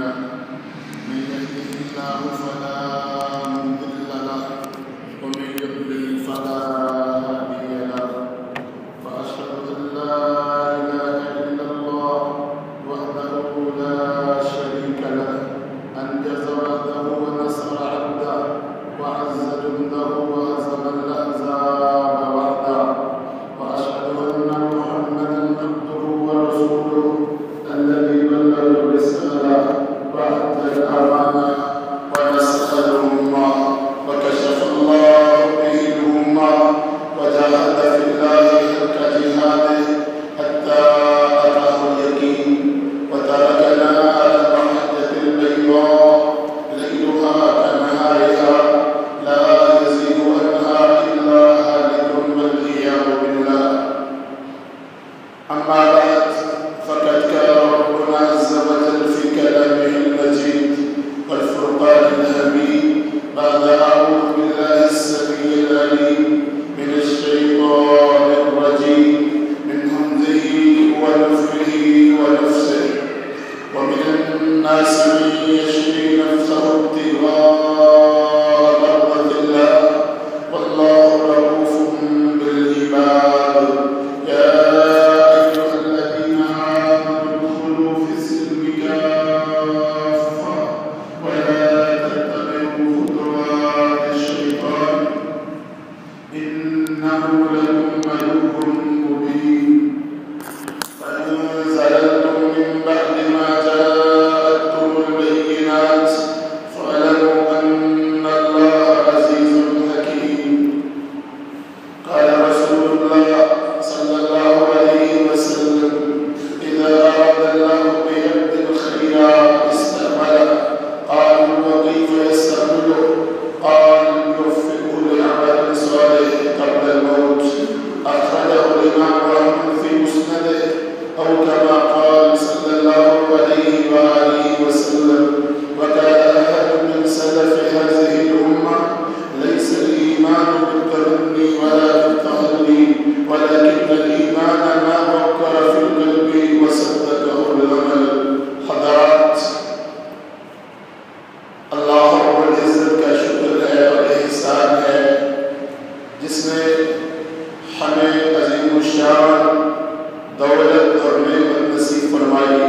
من يهده الله فلا مضل له ومن يضلل فلا هادي له وأشهد أن لا إله إلا الله وحده لا شريك له أنجز وعده ونصر عبده وعز جنده وهزم الأحزاب وحده وأشهد أن محمدا عبده ورسوله الذي بلغ الرسالة وأدى الأمانة ونصح الأمة وكشف الله به الأمة وجاهد في الله حق جهاده حتى أتاه اليقين وتركنا على المحجة البيضاء ليلها كنهارها لا يزيغ عنها إلا هالك والعياذ بالله. أما بعد فقد قال ربنا عز وجل في كلامه المجيد والفرقان الحميد بعد أعوذ بالله السميع العليم من الشيطان الرجيم من همزه ونفخه ونفسه ومن الناس من يشري نفسه ابتغاء مرضات الله والله رؤوف بالعباد. يا أيها الذين آمنوا ادخلوا في السلم كافة ولا تتبعوا خطوات الشيطان إنه لكم عدو مبين. فإن زللتم من بعد ما جاءتكم البينات فاعلموا أن الله عزيز حكيم. قال رسول الله صلى الله عليه وسلم إذا أراد الله بعبد خيرا استعمله. قالوا وكيف يستعمله؟ قال يوفقه لعمل صالح قبل الموت. أخرجه الإمام أحمد في مسنده أو كما قال صلى الله عليه وآله وسلم. وكان أحد من سلف هذه الأمة ليس الإيمان بالتمني ولا بالتهلي ولكن الإيمان ما وقر في القلب وصدقه العمل. حضرات، اللہ رب العزت کا شکر ہے اور احسان ہے جس نے ہمیں عظیم الشان دولت اور نعمت نصیب فرمائی.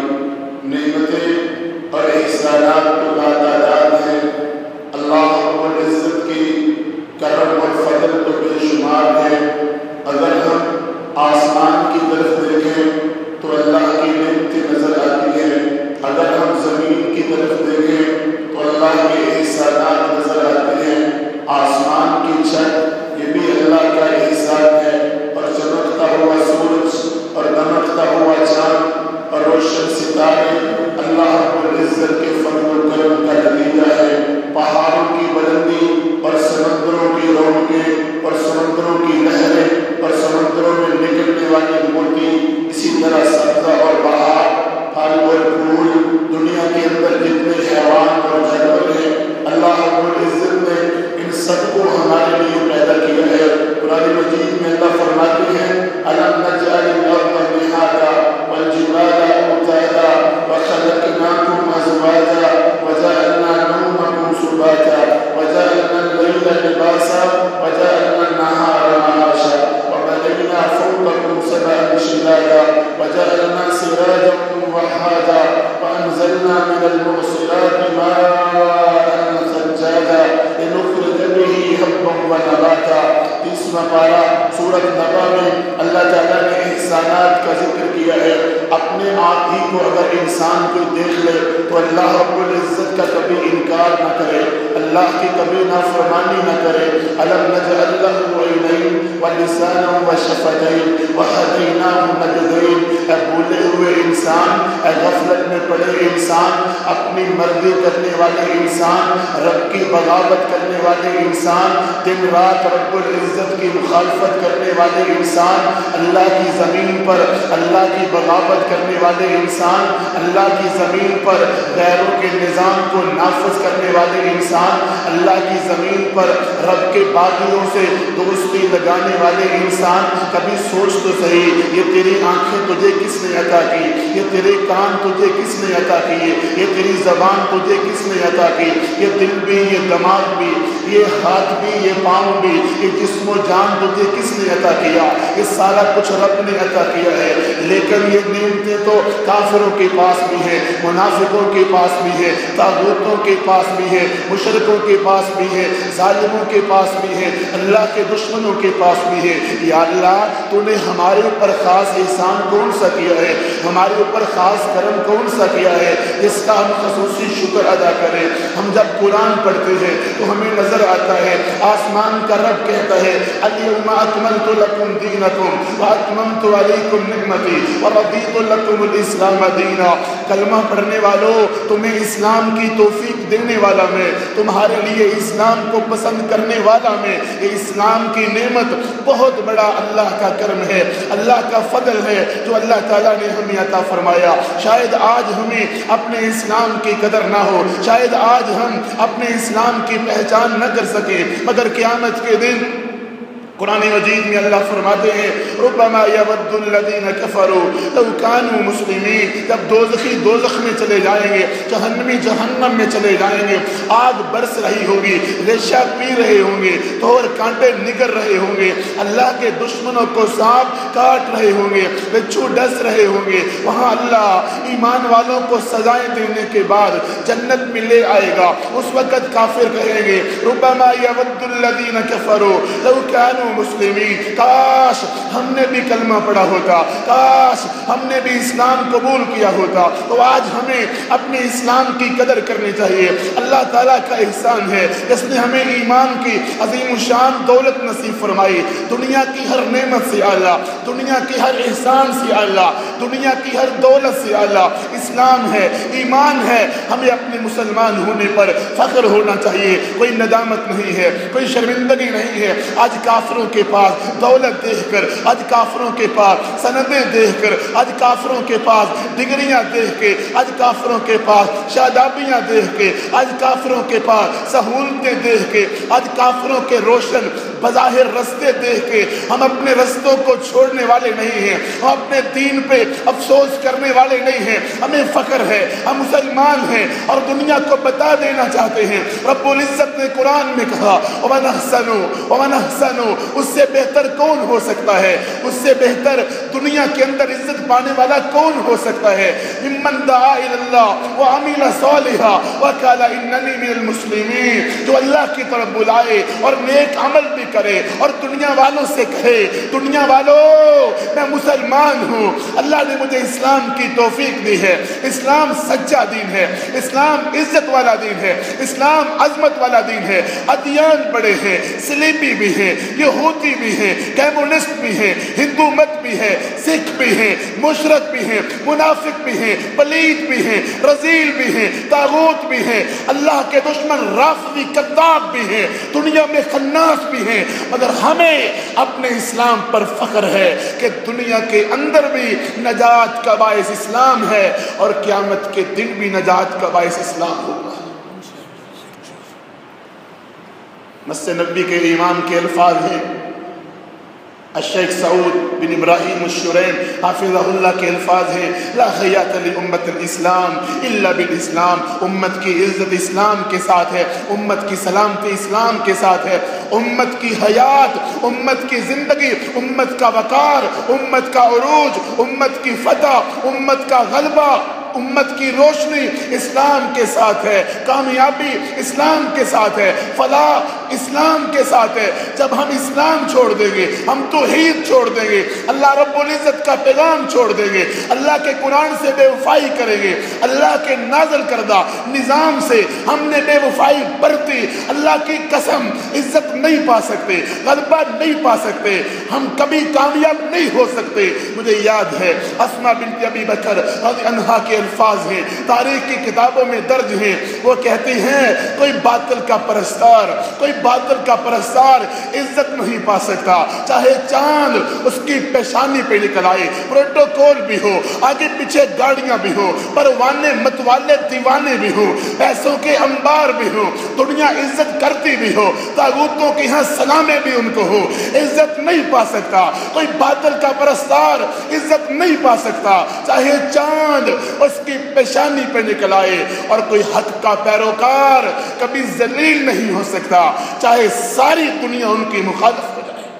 نعمتیں اور احسانات تو لاتعداد ہیں. اللہ رب العزت کی کرم اور فضل تو بے شمار ہے. اگر ہم آسمان کی طرف دیکھیں تو اللہ کی نعمتیں نظر آتی ہیں. اگر ہم زمین کی طرف دیکھیں تو اللہ کے احسانات نظر آتے ہیں. آسمان کی چھت یہ بھی اللہ کا احسان ہے اور چمکتا ہوا سورج اور دمکتا ہوا چاند اور روشن ستارے اللہ رب العزت کے فضل و کرم کا نتیجہ ہے. پہاڑوں کی بلندی اور سمندروں کی رونقیں اور سمندروں کی لہریں اور سمندروں میں نکلنے والی موتی، اسی طرح سبزہ اور بہار، پھل اور پھول، دنیا کے اندر جتنے حیوان اور جانور ہیں اللہ رب العزت نے ان سب کو ہمارے لیے پیدا کیا ہے. قرآن مجید میں اللہ فرماتے ہیں أَلَمْ نَجْعَلِ الْأَرْضَ مِهَادًا وَالْجِبَالَ أَوْتَادًا وَخَلَقْنَاكُمْ أَزْوَاجًا وَجَعَلْنَا نَوْمَكُمْ سُبَاتًا وَجَعَلْنَا اللَّيْلَ لِبَاسًا وَجَعَلْنَا النَّهَارَ مَعَاشًا وَبَنَيْنَا فَوْقَكُمْ سَبْعًا شِدَادًا وَجَعَلْنَا سِرَاجًا وَهَّاجًا وَأَنزَلْنَا مِنَ الْمُعْصِرَاتِ مَاءً ثَجَّاجًا لِنُخْرِجَ بِهِ حَبًّا وَنَبَاتًا. 30واں پارہ سورۃ نبا میں اللہ تعالیٰ نے احسانات کا ذکر کیا ہے. اپنے آپ ہی کو اگر انسان کوئی دیکھ لے تو اللہ رب العزت کا کبھی انکار نہ کرے، اللہ کی کبھی نافرمانی نہ کرے. أَلَمْ نَجْعَلْ لَهُ عَيْنَيْنِ وَلِسَانًا وَشَفَتَيْنِ وَهَدَيْنَاهُ النَّجْدَيْنِ. اے بھولے ہوئے انسان، اے غفلت میں پڑے انسان، اپنی مرضی کرنے والے انسان، رب کی بغاوت کرنے والے انسان، دن رات رب العزت کی مخالفت کرنے والے انسان، اللہ کی زمین پر اللہ کی بغاوت کرنے والے انسان، اللہ کی زمین پر غیروں کے نظام کو نافذ کرنے والے انسان، اللہ کی زمین پر رب کے باغیوں سے دوستی لگانے والے انسان، کبھی سوچ تو صحیح، یہ تیری آنکھیں تجھے کس نے عطا کی، یہ تیرے کان تجھے کس نے عطا کیے، یہ تیری زبان تجھے کس نے عطا کی، یہ دل بھی، یہ دماغ بھی، یہ ہاتھ بھی، یہ پاؤں بھی، یہ جسم و جان تجھے کس نے عطا کیا؟ یہ سارا کچھ رب نے عطا کیا ہے، لیکن یہ نعمتیں تو کافروں کے پاس بھی ہیں، منافقوں کے پاس بھی ہے، طاغوتوں کے پاس بھی ہے، مشرکوں کے پاس بھی ہے، ظالموں کے پاس بھی ہے، اللہ کے دشمنوں کے پاس بھی ہے۔ یا اللہ، تو نے ہمارے اوپر خاص احسان کون سا کیا ہے، ہمارے اوپر خاص کرم کون سا کیا ہے جس کا ہم خصوصی شکر ادا کریں؟ ہم جب قرآن پڑھتے ہیں تو ہمیں نظر آتا ہے آسمان کا رب کہتا ہے الیوم اکملت لکم دینکم واتممت علیکم نعمتی ورضیت لکم الاسلام دینا۔ کلمہ پڑھنے والوں، تمہیں اسلام کی توفیق دینے والا میں، تمہارے لیے اسلام کو پسند کرنے والا میں۔ یہ اسلام کی نعمت بہت بڑا اللہ کا کرم ہے، اللہ کا فضل ہے جو اللہ تعالیٰ نے ہمیں عطا فرمایا۔ شاید آج ہمیں اپنے اسلام کی قدر نہ ہو، شاید آج ہم اپنے اسلام کی پہچان نہ کر سکیں، مگر قیامت کے دن قرآن مجید میں اللہ فرماتے ہیں ربما یود الذین کفروا لو کانوا مسلمین۔ جب دوزخی دوزخ میں چلے جائیں گے، جہنمی جہنم میں چلے جائیں گے، آگ برس رہی ہوگی، ریشہ پی رہے ہوں گے، توڑ کانٹے نگر رہے ہوں گے، اللہ کے دشمنوں کو سانپ کاٹ رہے ہوں گے، بچھو ڈس رہے ہوں گے، وہاں اللہ ایمان والوں کو سزائیں دینے کے بعد جنت میں لے آئے گا۔ اس وقت کافر کہیں گے ربما یود الذین کفروا لو کانوا مسلمین، کاش ہم نے بھی کلمہ پڑھا ہوتا، کاش ہم نے بھی اسلام قبول کیا ہوتا۔ تو آج ہمیں اپنے اسلام کی قدر کرنی چاہیے۔ اللہ تعالیٰ کا احسان ہے جس نے ہمیں ایمان کی عظیم الشان دولت نصیب فرمائی، دنیا کی ہر نعمت سے اعلیٰ، دنیا کی ہر احسان سے اعلیٰ، دنیا کی ہر دولت سے اعلیٰ اسلام ہے، ایمان ہے۔ ہمیں اپنے مسلمان ہونے پر فخر ہونا چاہیے، کوئی ندامت نہیں ہے، کوئی شرمندگی نہیں ہے۔ آج کافروں کے پاس دولت دیکھ کر، آج کافروں کے پاس سندیں دیکھ کر، آج کافروں کے پاس ڈگریاں دیکھ کے، آج کافروں کے پاس شادابیاں دیکھ کے، آج کافروں کے پاس سہولتیں دیکھ کے، آج کافروں کے روشن بظاہر رستے دیکھ کے ہم اپنے رستوں کو چھوڑنے والے نہیں ہیں، ہم اپنے دین پہ افسوس کرنے والے نہیں ہیں۔ ہمیں فخر ہے، ہم مسلمان ہیں اور دنیا کو بتا دینا چاہتے ہیں۔ رب العزت نے قرآن میں کہا وَمَنْ أَحْسَنُ، اس سے بہتر کون ہو سکتا ہے، اس سے بہتر دنیا کے اندر عزت پانے والا کون ہو سکتا ہے؟ ممن دعا الی اللہ وعمل صالحا وقال اننی من المسلمین، جو اللہ کی طرف بلائے اور نیک عمل بھی کرے اور دنیا والوں سے کہے دنیا والوں میں مسلمان ہوں، اللہ نے مجھے اسلام کی توفیق دی ہے، اسلام سچا دین ہے، اسلام عزت والا دین ہے، اسلام عظمت والا دین ہے۔ ادیان بڑے ہیں، سلیبی بھی ہیں، یہودی بھی ہیں، کمیونسٹ بھی ہیں، ہندو مت بھی ہے، سکھ بھی ہیں، مشرک بھی ہیں، منافق بھی ہیں، پلید بھی ہیں، رذیل بھی ہیں، طاغوت بھی ہیں، اللہ کے دشمن رافضی کذاب بھی ہیں، دنیا میں خناس بھی ہیں، مگر ہمیں اپنے اسلام پر فخر ہے کہ دنیا کے اندر بھی نجات کا باعث اسلام ہے اور قیامت کے دن بھی نجات کا باعث اسلام ہوگا۔ مسجد نبی کے امام کے الفاظ ہیں، الشیخ سعود بن ابراہیم الشرین حافظہ اللہ کے الفاظ ہیں لا حیات لامت الاسلام الا بالاسلام، امت کی عزت اسلام کے ساتھ ہے، امت کی سلامتی اسلام کے ساتھ ہے، امت کی حیات، امت کی زندگی، امت کا وقار، امت کا عروج، امت کی فتح، امت کا غلبہ، امت کی روشنی اسلام کے ساتھ ہے، کامیابی اسلام کے ساتھ ہے، فلاح اسلام کے ساتھ ہے۔ جب ہم اسلام چھوڑ دیں گے، ہم توحید چھوڑ دیں گے، اللہ رب العزت کا پیغام چھوڑ دیں گے، اللہ کے قرآن سے بے وفائی کریں گے، اللہ کے نازل کردہ نظام سے ہم نے بے وفائی برتی، اللہ کی قسم عزت نہیں پا سکتے، غلبہ نہیں پا سکتے، ہم کبھی کامیاب نہیں ہو سکتے۔ مجھے یاد ہے اسماء بنت ابی بکر رضی عنہا کے الفاظ ہیں، تاریخ کی کتابوں میں درج ہیں. وہ کہتی ہیں کوئی باطل کا پرستار عزت نہیں پا سکتا، چاہے چاند اس کی پیشانی پہ نکل آئے، پروٹوکول بھی ہو، آگے پیچھے گاڑیاں بھی ہو، پروانے متوالے دیوانے بھی ہو، پیسوں کے انبار بھی ہو، دنیا عزت کرتی بھی ہو، طاغوتوں کے ہاں سلامیں بھی ان کو ہو، عزت نہیں پا سکتا. کوئی باطل کا پرستار عزت نہیں پا سکتا، چاہے چاند اس کی پیشانی پہ نکل آئے. اور کوئی حق کا پیروکار کبھی ذلیل نہیں ہو سکتا، چاہے ساری دنیا ان کی مخالف ہو جائے.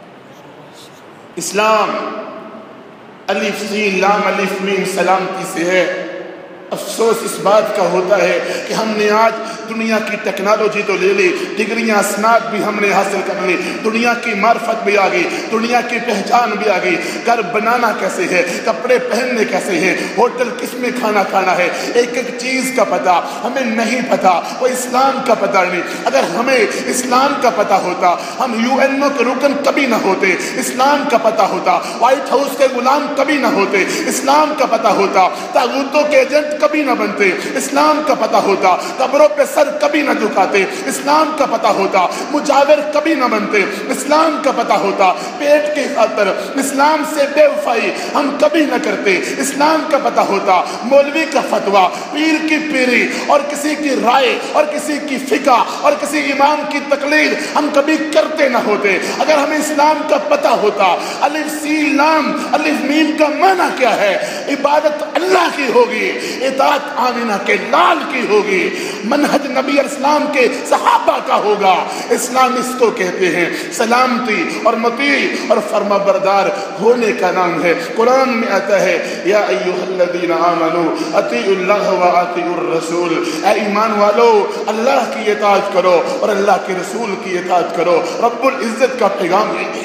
اسلام الف سین لام الف میم سلامتی سے ہے. افسوس اس بات کا ہوتا ہے کہ ہم نے آج دنیا کی ٹیکنالوجی تو لے لی، ڈگریاں اسناد بھی ہم نے حاصل کر لی، دنیا کی معرفت بھی آ گئی، دنیا کی پہچان بھی آ گئی. گھر بنانا کیسے ہے، کپڑے پہننے کیسے ہیں، ہوٹل کس میں کھانا کھانا ہے، ایک ایک چیز کا پتہ ہمیں نہیں پتہ. وہ اسلام کا پتہ نہیں. اگر ہمیں اسلام کا پتہ ہوتا ہم UN کے رکن کبھی نہ ہوتے. اسلام کا پتہ ہوتا وائٹ ہاؤس کے غلام کبھی نہ ہوتے. اسلام کا پتہ ہوتا طاغوتوں کے ایجنٹ کبھی نہ بنتے. اسلام کا پتہ ہوتا قبروں پہ سر کبھی نہ جھکاتے. اسلام کا پتہ ہوتا مجاور کبھی نہ بنتے. اسلام کا پتہ ہوتا پیٹ کی خاطر اسلام سے بے وفائی ہم کبھی نہ کرتے. اسلام کا پتہ ہوتا مولوی کا فتویٰ، پیر کی پیری اور کسی کی رائے اور کسی کی فقہ اور کسی امام کی تقلید ہم کبھی کرتے نہ ہوتے. اگر ہمیں اسلام کا پتہ ہوتا الف سین لام الف میم کا معنی کیا ہے، عبادت اللہ کی ہوگی، اطاعت آمینہ کے لال کی ہوگی، منہج نبی علیہ السلام کے صحابہ کا ہوگا. اسلام اس کو کہتے ہیں سلامتی اور مطیع اور فرما بردار ہونے کا نام ہے. قرآن میں آتا ہے یا ایھا الذین آمنوا اطیعوا اللہ واطیعوا الرسول، اے ایمان والو اللہ کی اطاعت کرو اور اللہ کے رسول کی اطاعت کرو. رب العزت کا پیغام ہے.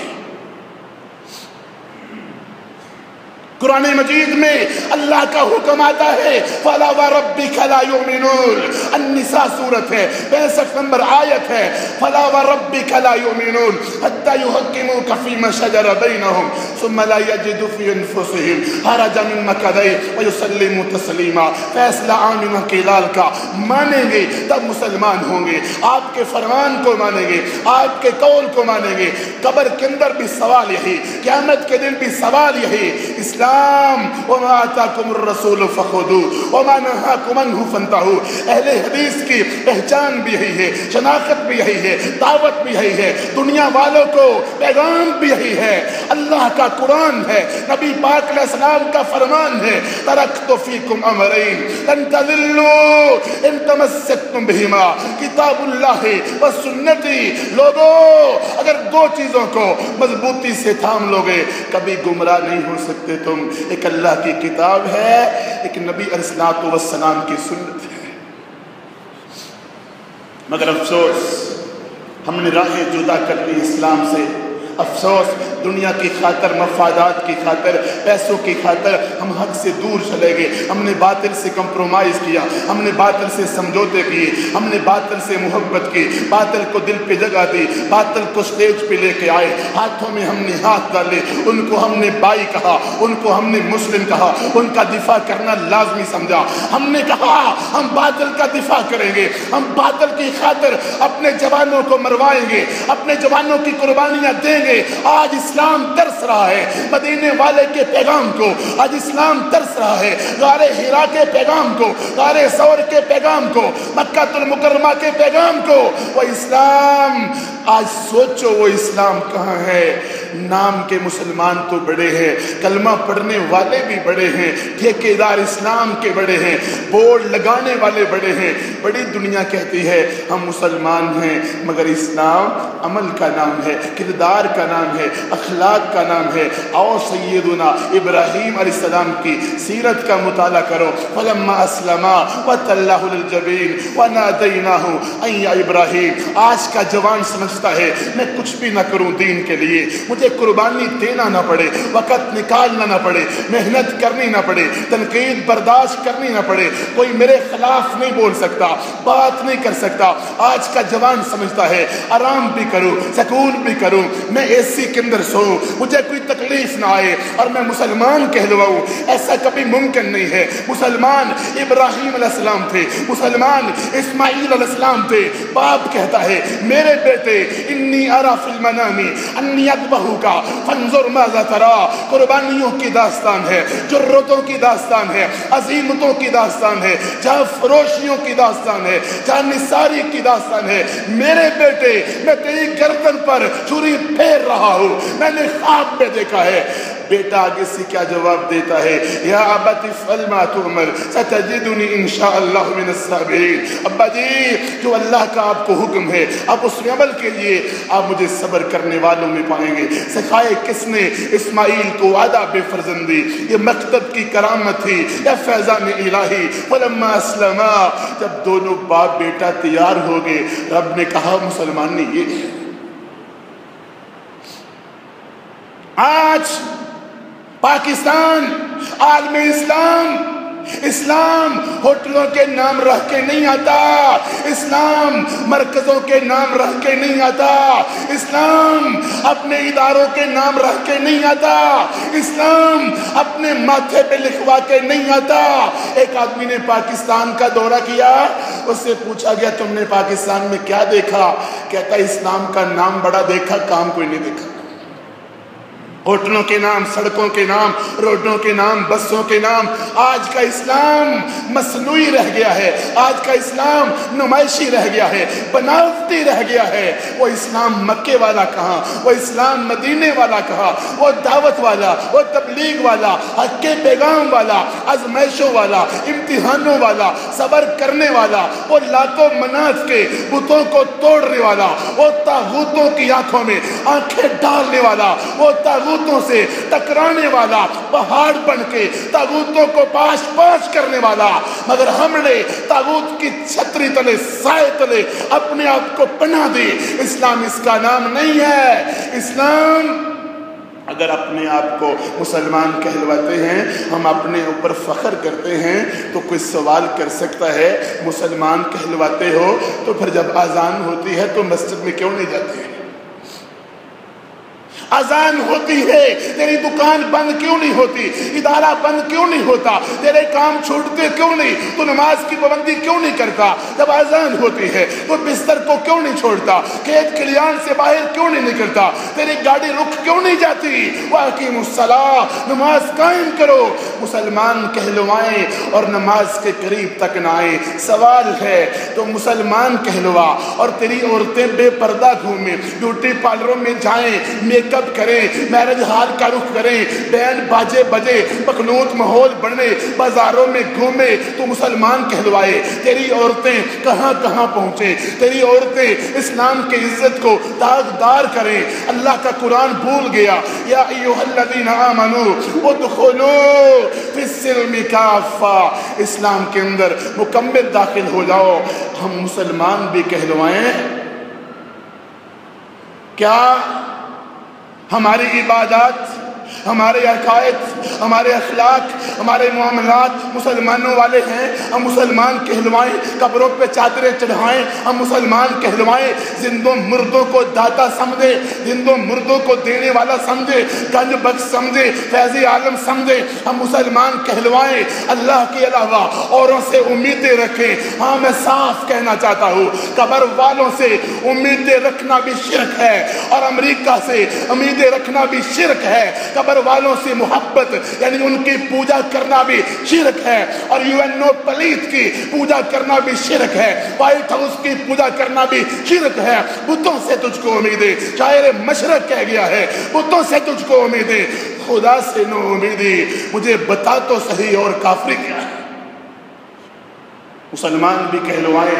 قرآن مجید میں اللہ کا حکم آتا ہے فَلَا وَرَبِّكَ لَا يُؤْمِنُونَ. النساء سورت ہے 65 نمبر آیت ہے. فَلَا وَرَبِّكَ لَا يُؤْمِنُونَ حَتَّى يُحَكِّمُوكَ فِيمَا شَجَرَ بَيْنَهُمْ ثُمَّ لَا يَجِدُوا فِي أَنفُسِهِمْ حَرَجًا مِّمَّا قَضَيْتَ وَيُسَلِّمُوا تَسْلِيمًا. فیصلہ آمینہ کے لال کا مانیں گے تب مسلمان ہوں گے. آپ کے فرمان کو مانیں گے، آپ کے قول کو مانیں گے. قبر کے اندر بھی سوال یہی، قیامت کے دن بھی سوال یہی. اسلام وما آتاکم الرسول فخذوه وما نهاکم عنه فانتهوا. اہل حدیث کی پہچان بھی یہی ہے، شناخت بھی یہی ہے، دعوت بھی یہی ہے، دنیا والوں کو پیغام بھی یہی ہے. اللہ کا قرآن ہے، نبی پاک علیہ السلام کا فرمان ہے ترکت فیکم امرین لن تضلوا ان تمسکتم بہما کتاب اللہ و سنتی. لوگوں اگر دو چیزوں کو مضبوطی سے تھام لوگے کبھی گمراہ نہیں ہو سکتے تم. ایک اللہ کی کتاب ہے، ایک نبی علیہ السلام کی سنت ہے. مگر افسوس ہم نے راہیں جدا کر دی اسلام سے. افسوس دنیا کی خاطر، مفادات کی خاطر، پیسوں کی خاطر ہم حق سے دور چلے گئے. ہم نے باطل سے کمپرومائز کیا، ہم نے باطل سے سمجھوتے کیے، ہم نے باطل سے محبت کی، باطل کو دل پہ جگہ دی، باطل کو سٹیج پہ لے کے آئے، ہاتھوں میں ہم نے ہاتھ ڈالے، ان کو ہم نے بائی کہا، ان کو ہم نے مسلم کہا، ان کا دفاع کرنا لازمی سمجھا. ہم نے کہا ہم باطل کا دفاع کریں گے، ہم باطل کی خاطر اپنے جوانوں کو مروائیں گے، اپنے جوانوں کی قربانیاں دیں گے. آج اسلام ترس رہا ہے مدینے والے کے پیغام کو، آج اسلام ترس رہا ہے غار حرا کے پیغام کو، غار ثور کے پیغام کو، مکہ المکرمہ کے پیغام کو. وہ اسلام آج سوچو وہ اسلام کہاں ہے. نام کے مسلمان تو بڑے ہیں، کلمہ پڑھنے والے بھی بڑے ہیں، ٹھیکیدار اسلام کے بڑے ہیں، بورڈ لگانے والے بڑے ہیں. بڑی دنیا کہتی ہے ہم مسلمان ہیں، مگر اسلام عمل کا نام ہے، کردار کا نام ہے، اخلاق کا نام ہے. اور سیدنا ابراہیم علیہ السلام کی سیرت کا مطالعہ کرو. فلما اسلما وتلہ للجبین ونادیناہ ان یا ابراہیم. آج کا جوان سمجھتا ہے میں کچھ بھی نہ کروں دین کے لیے، مجھے مجھے قربانی دینا نہ پڑے، وقت نکالنا نہ پڑے، محنت کرنی نہ پڑے، تنقید برداشت کرنی نہ پڑے، کوئی میرے خلاف نہیں بول سکتا، بات نہیں کر سکتا۔ آج کا جوان سمجھتا ہے آرام بھی کروں، سکون بھی کروں، میں اے سی کے اندر سوؤں، مجھے کوئی تکلیف نہ آئے اور میں مسلمان کہلواؤں۔ ایسا کبھی ممکن نہیں ہے۔ مسلمان ابراہیم علیہ السلام تھے، مسلمان اسماعیل علیہ السلام تھے۔ باپ کہتا ہے میرے بیٹے انی ارا فی المنام انی اذبحک فانظر ماذا تری۔ قربانیوں کی داستان ہے، جرتوں کی داستان ہے، عزیمتوں کی داستان ہے، جہاں فروشیوں کی داستان ہے، جہاں نثاری کی داستان ہے۔ میرے بیٹے میں تیری گردن پر چھری پھیر رہا ہوں، میں نے خواب میں دیکھا ہے۔ بیٹا آگے سے کیا جواب دیتا ہے؟ یا ابت افعل ما تؤمر ستجدنی انشاءاللہ من الصابرین۔ ابا جی جو اللہ کا آپ کو حکم ہے آپ اس عمل کے لیے آپ مجھے صبر کرنے والوں میں پائیں گے۔ سکھائے کس نے اسماعیل کو آداب فرزندی؟ یہ مکتب کی کرامت تھی یا فیضان الہی؟ فلما اسلما، جب دونوں باپ بیٹا تیار ہو گئے، رب نے کہا مسلمانی یہ آج پاکستان عالم اسلام ہوٹلوں کے نام رکھ کے نہیں آتا، اسلام مرکزوں کے نام رکھ کے نہیں آتا، اسلام اپنے اداروں کے نام رکھ کے نہیں آتا، اسلام اپنے ماتھے پہ لکھوا کے نہیں آتا۔ ایک آدمی نے پاکستان کا دورہ کیا، اس سے پوچھا گیا تم نے پاکستان میں کیا دیکھا؟ کہتا اسلام کا نام بڑا دیکھا، کام کوئی نہیں دیکھا۔ ہوٹلوں کے نام، سڑکوں کے نام، روڈوں کے نام، بسوں کے نام۔ آج کا اسلام مصنوعی رہ گیا ہے، آج کا اسلام نمائشی رہ گیا ہے، بناوٹی رہ گیا ہے۔ وہ اسلام مکے والا کہاں، وہ اسلام مدینے والا کہاں، وہ دعوت والا، وہ تبلیغ والا، حق کے پیغام والا، آزمائشوں والا، امتحانوں والا، صبر کرنے والا، وہ لات و منات کے بتوں کو توڑنے والا، وہ طاغوتوں کی آنکھوں میں آنکھیں ڈالنے والا، وہ طاغوتوں سے ٹکرانے والا، پہاڑ بن کے طاغوتوں کو پاش پاش کرنے والا۔ مگر ہم نے طاغوت کی چھتری تلے، سائے تلے اپنے آپ کو پناہ دی۔ اسلام اس کا نام نہیں ہے۔ اسلام اگر اپنے آپ کو مسلمان کہلواتے ہیں، ہم اپنے اوپر فخر کرتے ہیں، تو کوئی سوال کر سکتا ہے مسلمان کہلواتے ہو تو پھر جب اذان ہوتی ہے تو مسجد میں کیوں نہیں جاتے ہیں؟ اذان ہوتی ہے تیری دکان بند کیوں نہیں ہوتی؟ ادارہ بند کیوں نہیں ہوتا؟ تیرے کام چھوٹتے کیوں نہیں؟ تو نماز کی پابندی کیوں نہیں کرتا؟ جب اذان ہوتی ہے تو بستر کو کیوں نہیں چھوڑتا؟ کھیت کھلیان سے باہر کیوں نہیں نکلتا؟ تیری گاڑی رک کیوں نہیں جاتی؟ وَأَقِیمُوا الصَّلَاةَ، نماز قائم کرو۔ مسلمان کہلوائیں اور نماز کے قریب تک نہ آئیں۔ سوال ہے تو مسلمان کہلوا اور تیری عورتیں بے پردہ گھومیں، بیوٹی پارلروں میں جائیں، میک اپ کریں، میرج ہال کا رخ کریں، بینڈ باجے بجے، مخلوط ماحول بنے، بازاروں میں گھومے، تو مسلمان کہلوائے۔ تیری عورتیں کہاں کہاں پہنچیں، تیری عورتیں اسلام کے عزت کو داغدار کریں۔ اللہ کا قرآن بھول گیا، یا ایھا الذین آمنوا ادخلوا فی السلم کافہ، اسلام کے اندر مکمل داخل ہو جاؤ۔ ہم مسلمان بھی کہلوائیں، کیا ہماری عبادات، ہمارے عقائد، ہمارے اخلاق، ہمارے معاملات مسلمانوں والے ہیں؟ ہم مسلمان کہلوائیں، قبروں پہ چادریں چڑھائیں، ہم مسلمان کہلوائیں، زندوں مردوں کو داتا سمجھے، زندوں مردوں کو دینے والا سمجھے، گنج بخش سمجھے، فیض عالم سمجھے، ہم مسلمان کہلوائیں، اللہ کے علاوہ اوروں سے امیدیں رکھیں۔ ہاں میں صاف کہنا چاہتا ہوں، قبر والوں سے امیدیں رکھنا بھی شرک ہے، اور امریکہ سے امیدیں رکھنا بھی شرک ہے۔ قبر والوں سے محبت یعنی ان کی پوجا کرنا بھی شرک ہے، اور UN پلیت کی پوجا کرنا بھی شرک ہے، وائٹ ہاؤس کی پوجا کرنا بھی شرک ہے۔ بتوں سے تجھ کو امیدیں، شاعر مشرق کہہ گیا ہے، بتوں سے تجھ کو امیدیں، خدا سے نو امیدیں، مجھے بتا تو صحیح اور کافر کیا ہے؟ مسلمان بھی کہلوائیں،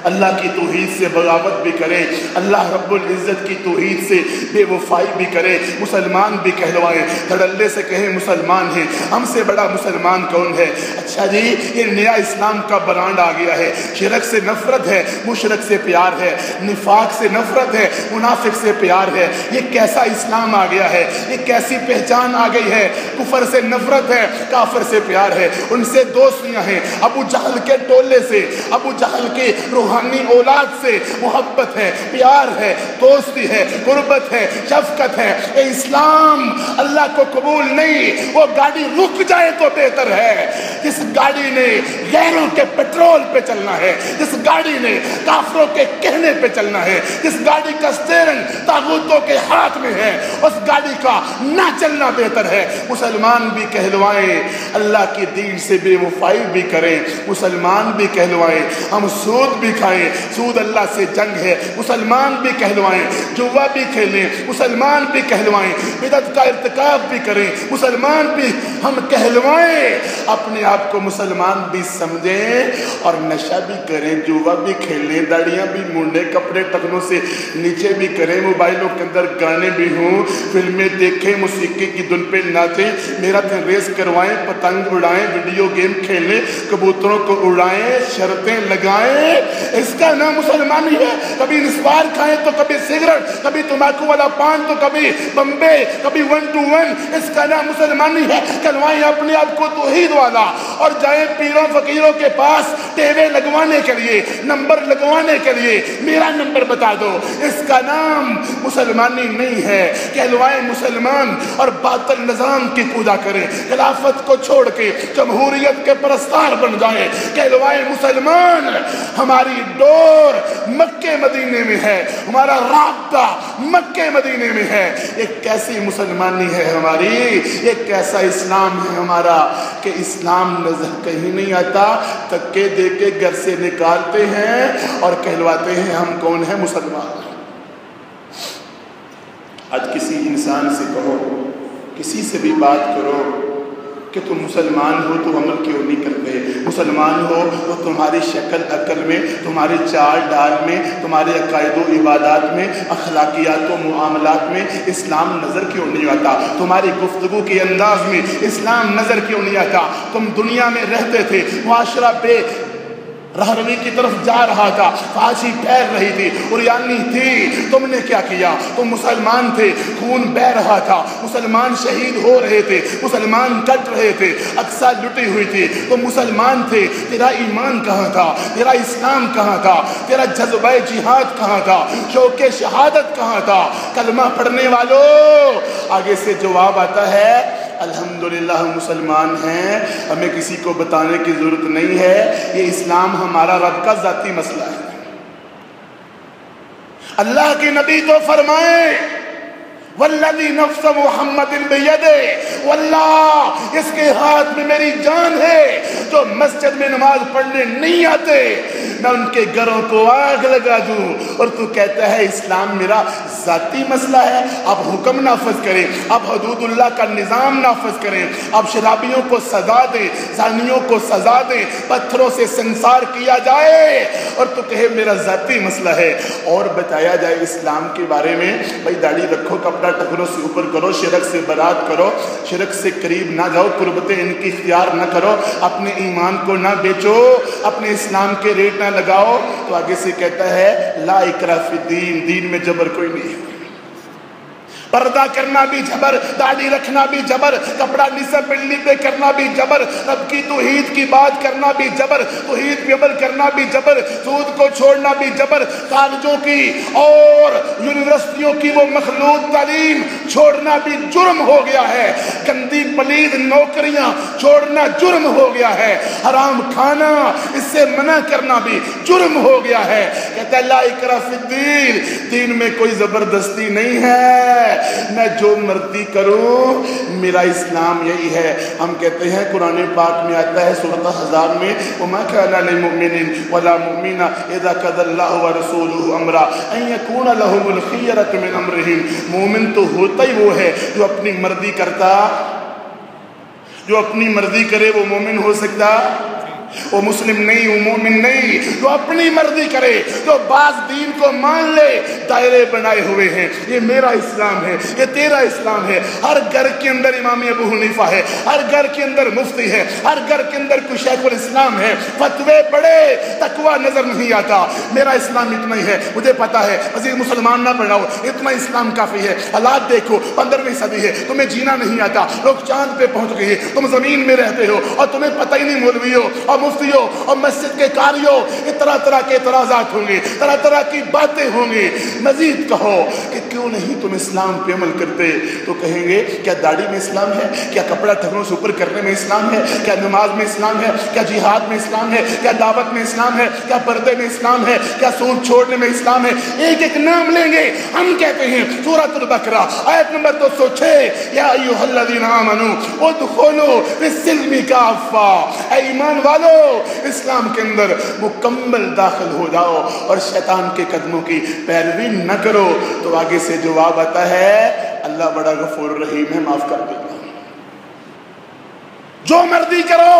اللہ کی توحید سے بغاوت بھی کرے، اللہ رب العزت کی توحید سے بے وفائی بھی کرے، مسلمان بھی کہلوائیں، دھڑلے سے کہیں مسلمان ہیں، ہم سے بڑا مسلمان کون ہے؟ اچھا جی، یہ نیا اسلام کا برانڈ آ گیا ہے، شرک سے نفرت ہے، مشرک سے پیار ہے، نفاق سے نفرت ہے، منافق سے پیار ہے۔ یہ کیسا اسلام آ گیا ہے، یہ کیسی پہچان آ گئی ہے؟ کفر سے نفرت ہے، کافر سے پیار ہے، ان سے دوستیاں ہیں، ابو جہل کے ٹولے سے، ابو جہل کے روحانی اولاد سے محبت ہے، پیار ہے، دوستی ہے، قربت ہے، شفقت ہے۔ اے اسلام اللہ کو قبول نہیں، وہ گاڑی رک جائے تو بہتر ہے۔ جس گاڑی نے غیروں کے پیٹرول پہ چلنا ہے، جس گاڑی نے کافروں کے کہنے پہ چلنا ہے، جس گاڑی کا اسٹیئرنگ طاغوتوں کے ہاتھ میں ہے، اس گاڑی کا نہ چلنا بہتر ہے۔ مسلمان بھی کہلوائیں، اللہ کی دین سے بے وفائی بھی کریں، مسلمان بھی کہلوائیں، ہم سود بھی کھائیں، سود اللہ سے جنگ ہے، مسلمان بھی کہلوائیں، جوا بھی کھیلیں، مسلمان بھی کہلوائیں، بدعت کا ارتکاب بھی کریں، مسلمان بھی ہم کہلوائیں، اپنے آپ کو مسلمان بھی سمجھیں اور نشہ بھی کریں، جوا بھی کھیلیں، داڑیاں بھی مونڈیں، کپڑے ٹکنوں سے نیچے بھی کریں، موبائلوں کے اندر گانے بھی ہوں، فلمیں دیکھیں، موسیقی کی دھن پہ ناچیں، میراتھن ریس کروائیں، پتنگ اڑائیں، ویڈیو گیم کھیلیں، کبوتروں کو اڑائیں، شرطیں لگائیں، اس کا نام مسلمانی ہے۔ کبھی نسوار کھائیں تو کبھی سگریٹ، کبھی تمباکو والا پان تو کبھی بمبے، کبھی 1 to 1، اس کا نام مسلمانی ہے۔ کہلوائیں اپنے آپ کو توحید والا اور جائیں پیروں فقیروں کے پاس ٹیوے لگوانے کے لیے، نمبر لگوانے کے لیے، میرا نمبر بتا دو، اس کا نام مسلمانی نہیں ہے۔ کہلوائیں مسلمان اور باطل نظام کی پوجا کریں، خلافت کو چھوڑ کے جمہوریت کے پرستار بن جائیں۔ کہلوائیں مسلمان، ہماری ڈور مکے مدینے میں ہے، ہمارا رابطہ مکے مدینے میں ہے۔ ایک کیسی مسلمانی ہے ہماری، ایک کیسا اسلام ہے ہمارا کہ اسلام نظر کہیں نہیں آتا، تکے دے کے گھر سے نکالتے ہیں اور کہلواتے ہیں ہم کون ہیں؟ مسلمان۔ آج کسی انسان سے کہو، کسی سے بھی بات کرو کہ تم مسلمان ہو تو عمل کیوں نہیں کرتے؟ مسلمان ہو تو تمہاری شکل عقل میں، تمہاری چال ڈال میں، تمہارے عقائد و عبادات میں، اخلاقیات و معاملات میں اسلام نظر کیوں نہیں آتا؟ تمہاری گفتگو کے انداز میں اسلام نظر کیوں نہیں آتا؟ تم دنیا میں رہتے تھے، معاشرہ بے رہنمی کی طرف جا رہا تھا، فحاشی پھیل رہی تھی، عریانی تھی، تم نے کیا کیا؟ تم مسلمان تھے، خون بہہ رہا تھا، مسلمان شہید ہو رہے تھے، مسلمان کٹ رہے تھے، اقصی لٹی ہوئی تھی، تم مسلمان تھے، تیرا ایمان کہاں تھا؟ تیرا اسلام کہاں تھا؟ تیرا جذبہ جہاد کہاں تھا؟ شوق شہادت کہاں تھا؟ کلمہ پڑھنے والوں، آگے سے جواب آتا ہے الحمدللہ ہم مسلمان ہیں، ہمیں کسی کو بتانے کی ضرورت نہیں ہے، یہ اسلام ہمارا رب کا ذاتی مسئلہ ہے۔ اللہ کے نبی تو فرمائیں والذی نفس محمد بیدہ، واللہ اس کے ہاتھ میں میری جان ہے، جو مسجد میں نماز پڑھنے نہیں آتے میں ان کے گھروں کو آگ لگا دوں۔ اور تو کہتا ہے اسلام میرا ذاتی مسئلہ ہے، اب حکم نافذ کریں، اب حدود اللہ کا نظام نافذ کریں، اب شرابیوں کو سزا دیں، زانیوں کو سزا دیں، پتھروں سے سنسار کیا جائے، اور تو کہے میرا ذاتی مسئلہ ہے۔ اور بتایا جائے اسلام کے بارے میں، بھائی داڑھی رکھو، کپڑا ٹخنوں سے اوپر کرو، شرک سے برات کرو، شرک سے قریب نہ جاؤ، قربتیں ان کی اختیار نہ کرو، اپنے ایمان کو نہ بیچو، اپنے اسلام کے ریٹ نہ لگاؤ، تو آگے سے کہتا ہے لا اکراہ فی الدین، دین میں جبر کوئی نہیں ہے۔ پردہ کرنا بھی جبر، داڑھی رکھنا بھی جبر، کپڑا نصف بلڈی پہ کرنا بھی جبر، رب کی توحید کی بات کرنا بھی جبر، توحید پہ عمل کرنا بھی جبر، سود کو چھوڑنا بھی جبر، کالجوں کی اور یونیورسٹیوں کی وہ مخلوط تعلیم چھوڑنا بھی جرم ہو گیا ہے، گندی پلید نوکریاں چھوڑنا جرم ہو گیا ہے، حرام کھانا اس سے منع کرنا بھی جرم ہو گیا ہے۔ کہتا ہے لا اکراہ فی الدین، دین میں کوئی زبردستی نہیں ہے، میں جو مرضی کروں، میرا اسلام یہی ہے۔ ہم کہتے ہیں قرآن پاک میں آتا ہے سورۃ احزاب میں وَمَا كَانَ لِمُؤْمِنٍ وَلَا مُؤْمِنَةٍ إِذَا قَضَى اللَّهُ وَرَسُولُهُ أَمْرًا أَن يَكُونَ لَهُمُ الْخِيَرَةُ مِنْ أَمْرِهِمْ، مومن تو ہوتا ہی وہ ہے جو اپنی مرضی کرتا، جو اپنی مرضی کرے وہ مومن ہو سکتا؟ وہ مسلم نہیں، وہ مومن نہیں جو اپنی مرضی کرے، جو بعض دین کو مان لے، دائرے بنائے ہوئے ہیں۔ یہ میرا اسلام ہے، یہ تیرا اسلام ہے۔ ہر گھر کے اندر امام ابو حنیفہ ہے، ہر گھر کے اندر مفتی ہے، ہر گھر کے اندر کوئی شیخ الاسلام ہے، فتوے پڑے، تقوی نظر نہیں آتا۔ میرا اسلام اتنا ہی ہے، مجھے پتا ہے، مزید مسلمان نہ بناؤ، اتنا اسلام کافی ہے۔ حالات دیکھو، 15ویں صدی ہے، تمہیں جینا نہیں آتا، لوگ چاند پہ پہنچ گئے، تم زمین میں رہتے ہو اور تمہیں پتہ ہی نہیں، مولویوں اور مفتیوں اور مسجد کے کاریوں، طرح طرح کے اعتراضات ہوں گے، طرح طرح کی باتیں ہوں گی۔ مزید کہو کہ کیوں نہیں تم اسلام پہ عمل کرتے، تو کہیں گے کیا داڑھی میں اسلام ہے؟ کیا کپڑا ٹھگنوں سے اوپر کرنے میں اسلام ہے؟ کیا نماز میں اسلام ہے؟ کیا جہاد میں اسلام ہے؟ کیا دعوت میں اسلام ہے؟ کیا پردے میں اسلام ہے؟ کیا سود چھوڑنے میں اسلام ہے؟ ایک ایک نام لیں گے۔ ہم کہتے ہیں سورۃ البقرہ آیت نمبر 206، یا ایھا الذین آمنوا ادخلوا فی السلم کافہ، اے ایمان والو اسلام کے اندر مکمل داخل ہو جاؤ اور شیطان کے قدموں کی پیروی نہ کرو۔ تو آگے سے جواب آتا ہے اللہ بڑا غفور رحیم ہے، معاف کر دے گا۔ جو مرضی کرو،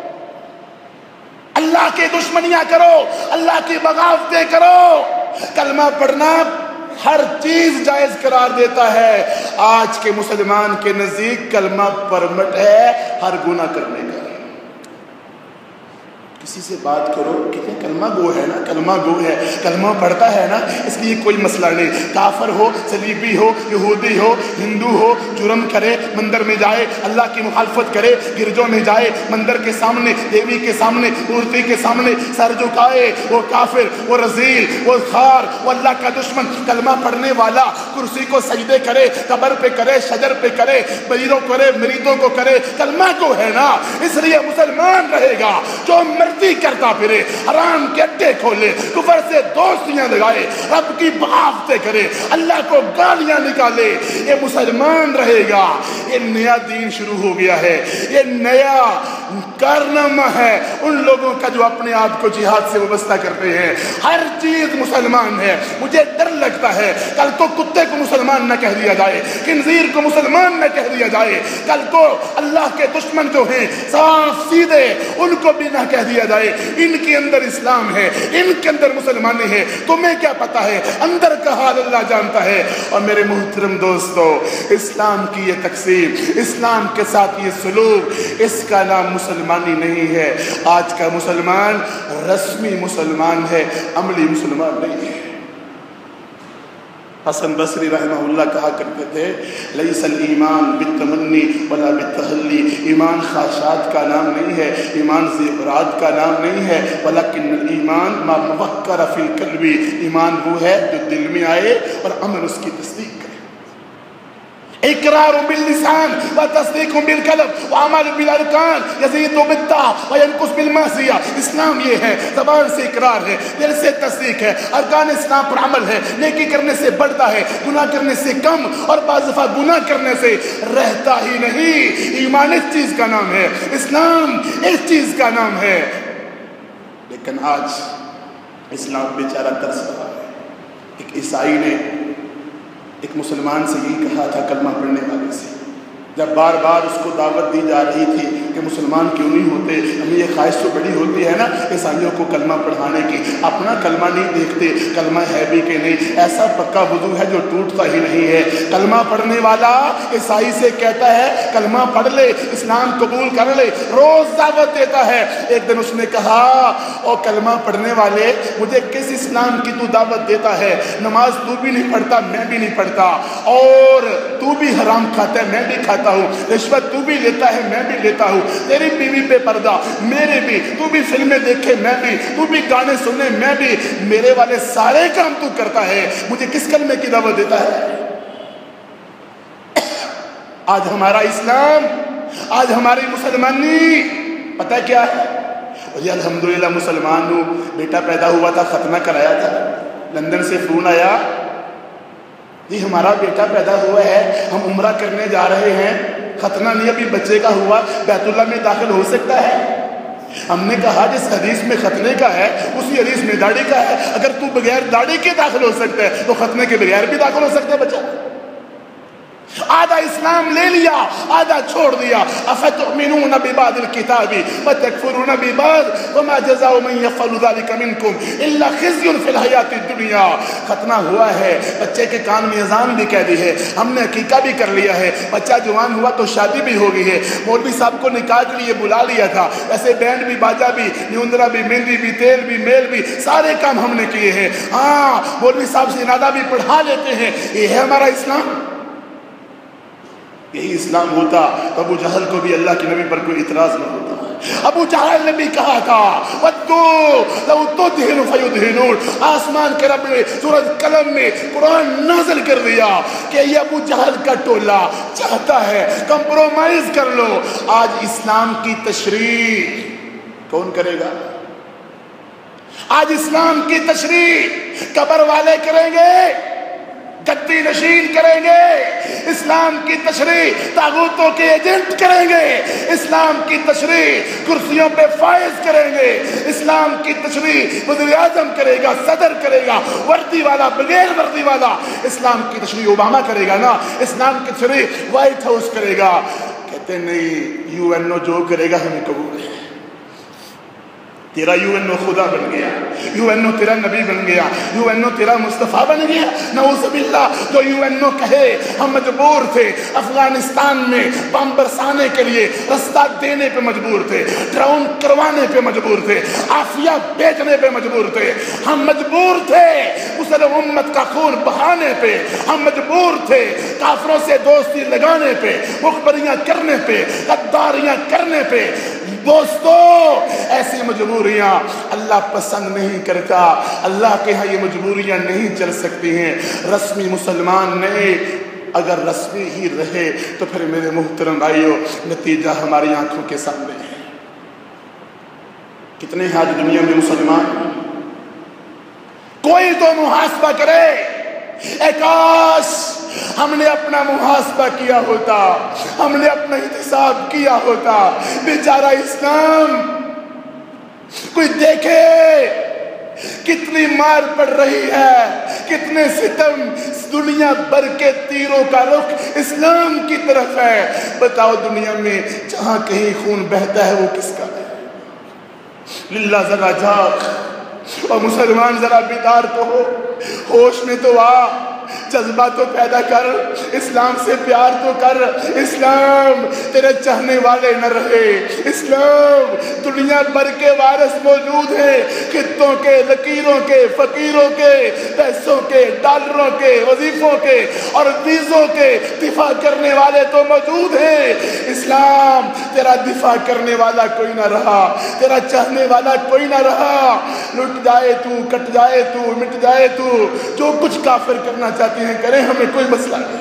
اللہ کی دشمنیاں کرو، اللہ کی بغاوتیں کرو، کلمہ پڑھنا ہر چیز جائز قرار دیتا ہے۔ آج کے مسلمان کے نزدیک کلمہ پرمٹ ہے ہر گناہ کرنے کا۔ کسی سے بات کرو کہ کلمہ گو ہے نا، کلمہ گو ہے، کلمہ پڑھتا ہے نا، اس لیے کوئی مسئلہ نہیں۔ کافر ہو، صلیبی ہو، یہودی ہو، ہندو ہو، جرم کرے، مندر میں جائے، اللہ کی مخالفت کرے، گرجوں میں جائے، مندر کے سامنے، دیوی کے سامنے، مورتی کے سامنے سر جھکائے، وہ کافر، وہ رذیل، وہ خار، وہ اللہ کا دشمن۔ کلمہ پڑھنے والا کرسی کو سجدے کرے، قبر پہ کرے، شجر پہ کرے، مریضوں کو کرے، مریدوں کو کرے، کلمہ کو ہے نا، اس لیے مسلمان رہے گا۔ جو مرضی کرتا پھرے، حرام کے اڈے کھولے، کفر سے دوستیاں لگائے، رب کی بغاوتیں کرے، اللہ کو گالیاں نکالے، یہ مسلمان رہے گا۔ یہ نیا دین شروع ہو گیا ہے، یہ نیا کارنامہ ہے ان لوگوں کا جو اپنے آپ کو جہاد سے وابستہ کرتے ہیں۔ ہر چیز مسلمان ہے۔ مجھے ڈر لگتا ہے کل کو کتے کو مسلمان نہ کہہ دیا جائے، خنزیر کو مسلمان نہ کہہ دیا جائے، کل کو اللہ کے دشمن جو ہیں صاف سیدھے ان کو بھی نہ کہہ دیا جائے ان کے اندر اسلام ہے، ان کے اندر مسلمانی ہے۔ تمہیں کیا پتا ہے؟ اندر کا حال اللہ جانتا ہے۔ اور میرے محترم دوستو، اسلام کی یہ تقسیم، اسلام کے ساتھ یہ سلوک، اس کا نام مسلمانی نہیں ہے۔ آج کا مسلمان رسمی مسلمان ہے، عملی مسلمان نہیں ہے۔ حسن بصری رحمہ اللہ کہا کرتے تھے لیس الایمان بالتمنی ولا بالتحلی، ایمان خواہشات کا نام نہیں ہے، ایمان زیورات کا نام نہیں ہے، ولکن الایمان ما وقر فی القلب، ایمان وہ ہے جو دل میں آئے اور عمل اس کی تصدیق کرے۔ اقرار باللسان و تصدیق بالقلب و عمل بالارکان یزید بالطاعة و ينقص بالمعصیہ۔ اسلام یہ ہے، زبان سے اقرار ہے، دل سے تصدیق ہے، ارکان اسلام پر عمل ہے، نیکی کرنے سے بڑھتا ہے، گناہ کرنے سے کم، اور بعض دفعہ گناہ کرنے سے رہتا ہی نہیں۔ ایمان اس چیز کا نام ہے، اسلام اس چیز کا نام ہے۔ لیکن آج اسلام بیچارہ ترس رہا ہے۔ ایک عیسائی نے ایک مسلمان سے یہ کہا تھا، کلمہ پڑھنے والے سے، جب بار بار اس کو دعوت دی جا رہی تھی کہ مسلمان کیوں نہیں ہوتے، ہمیں یہ خواہش تو بڑی ہوتی ہے نا عیسائیوں کو کلمہ پڑھانے کی، اپنا کلمہ نہیں دیکھتے، کلمہ ہے بھی کہ نہیں، ایسا پکا وضو ہے جو ٹوٹتا ہی نہیں ہے۔ کلمہ پڑھنے والا عیسائی سے کہتا ہے کلمہ پڑھ لے، اسلام قبول کر لے، روز دعوت دیتا ہے۔ ایک دن اس نے کہا او کلمہ پڑھنے والے، مجھے کس اسلام کی تو دعوت دیتا ہے؟ نماز تو بھی نہیں پڑھتا، میں بھی نہیں پڑھتا، اور تو بھی حرام کھاتا ہے، میں بھی کھاتا ہوں، رشوت تو بھی لیتا ہے، میں بھی لیتا ہوں، تیری بیوی پہ پردہ میرے بھی، تو بھی فلمیں دیکھے میں بھی، تو بھی گانے سنے میں بھی، میرے والے سارے کام تو کرتا ہے، مجھے کس کلمے کی دعوت دیتا ہے؟ آج ہمارا اسلام، آج ہماری مسلمانی پتہ کیا ہے؟ یہ الحمدللہ مسلمان ہوں، بیٹا پیدا ہوا تھا، ختنہ کرایا تھا، لندن سے فون آیا، یہ ہمارا بیٹا پیدا ہوا ہے، ہم عمرہ کرنے جا رہے ہیں، ختنہ نہیں ابھی بچے کا ہوا، بیت اللہ میں داخل ہو سکتا ہے؟ ہم نے کہا جس حدیث میں ختنے کا ہے اسی حدیث میں داڑھی کا ہے، اگر تو بغیر داڑھی کے داخل ہو سکتا ہے تو ختنے کے بغیر بھی داخل ہو سکتا ہے بچہ۔ آدھا اسلام لے لیا، آدھا چھوڑ دیا. افتؤمنون ببعض الكتاب وتکفرون ببعض وما جزاء من يفعل ذلك منكم الا خزي في الحیاة الدنیا. ختنہ ہوا ہے، بچے کے کان میں اذان بھی کہہ دی ہے، ہم نے عقیقہ بھی کر لیا ہے، بچہ جوان ہوا تو شادی بھی ہو گئی ہے، مولوی صاحب کو نکاح کے لیے بلا لیا تھا، ایسے بینڈ بھی باجا بھی نیوندرا بھی مہندی بھی تیل بھی میل بھی سارے کام ہم نے کیے ہیں. ہاں مولوی صاحب سے انادہ بھی پڑھا لیتے ہیں. یہ ہے ہمارا اسلام؟ یہی اسلام ہوتا تو ابو جہل کو بھی اللہ کے نبی پر کوئی اعتراض نہ ہوتا. ابو جہل نے بھی کہا تھا وَدُّوا لَوْ تُدْهِنُ فَيُدْهِنُونَ. آسمان کے رب نے سورۃ قلم میں قرآن نازل کر دیا کہ یہ ابو جہل کا ٹولہ چاہتا ہے کمپرومائز کر لو. آج اسلام کی تشریح کون کرے گا؟ آج اسلام کی تشریح قبر والے کریں گے، گدی نشین کریں گے. اسلام کی تشریح طاغوتوں کے ایجنٹ کریں گے. اسلام کی تشریح کرسیوں پہ فائز کریں گے. اسلام کی تشریح وزیر اعظم کرے گا، صدر کرے گا، وردی والا بغیر وردی والا. اسلام کی تشریح اوباما کرے گا نا، اسلام کی تشریح وائٹ ہاؤس کرے گا. کہتے نہیں یو این او جو کرے گا ہمیں قبول ہے. تیرا یو این او خدا بن گیا، یو این او تیرا نبی بن گیا، یو این او تیرا مصطفیٰ بن گیا. نعوذ باللہ. جو یو این او کہے ہم مجبور تھے افغانستان میں بم برسانے کے لیے، رستہ دینے پہ مجبور تھے، ڈراؤن کروانے پہ مجبور تھے، عافیہ بیچنے پہ مجبور تھے، ہم مجبور تھے مسلم امت کا خون بہانے پہ، ہم مجبور تھے کافروں سے دوستی لگانے پہ، مخبریاں کرنے پہ، غداریاں کرنے پہ. دوستو ایسی مجبوریاں اللہ پسند نہیں کرتا. اللہ کے ہاں یہ مجبوریاں نہیں چل سکتی ہیں. رسمی مسلمان نہیں، اگر رسمی ہی رہے تو پھر میرے محترم بھائیو نتیجہ ہماری آنکھوں کے سامنے ہے. کتنے ہیں آج دنیا میں مسلمان؟ کوئی تو محاسبہ کرے. اے کاش ہم نے اپنا محاسبہ کیا ہوتا، ہم نے اپنا حساب کیا ہوتا. بیچارہ اسلام کوئی دیکھے کتنی مار پڑ رہی ہے، کتنے ستم، دنیا بھر کے تیروں کا رخ اسلام کی طرف ہے. بتاؤ دنیا میں جہاں کہیں خون بہتا ہے وہ کس کا ہے؟ للہ ذرا جاگ اور مسلمان ذرا بیدار تو ہو، ہوش میں تو آ، جذبہ تو پیدا کر، اسلام سے پیار تو کر. اسلام تیرے چاہنے والے نہ رہے. اسلام دنیا بھر کے وائرس موجود ہیں، خطوں کے، لکیروں کے، فقیروں کے، پیسوں کے، ڈالروں کے، وظیفوں کے اور ویزوں کے دفاع کرنے والے تو موجود ہیں. اسلام تیرا دفاع کرنے والا کوئی نہ رہا، تیرا چاہنے والا کوئی نہ رہا. لٹ جائے تو، کٹ جائے تو، مٹ جائے تو، جو کچھ کافر کرنا چاہتے ہیں کریں، ہمیں کوئی مسئلہ نہیں.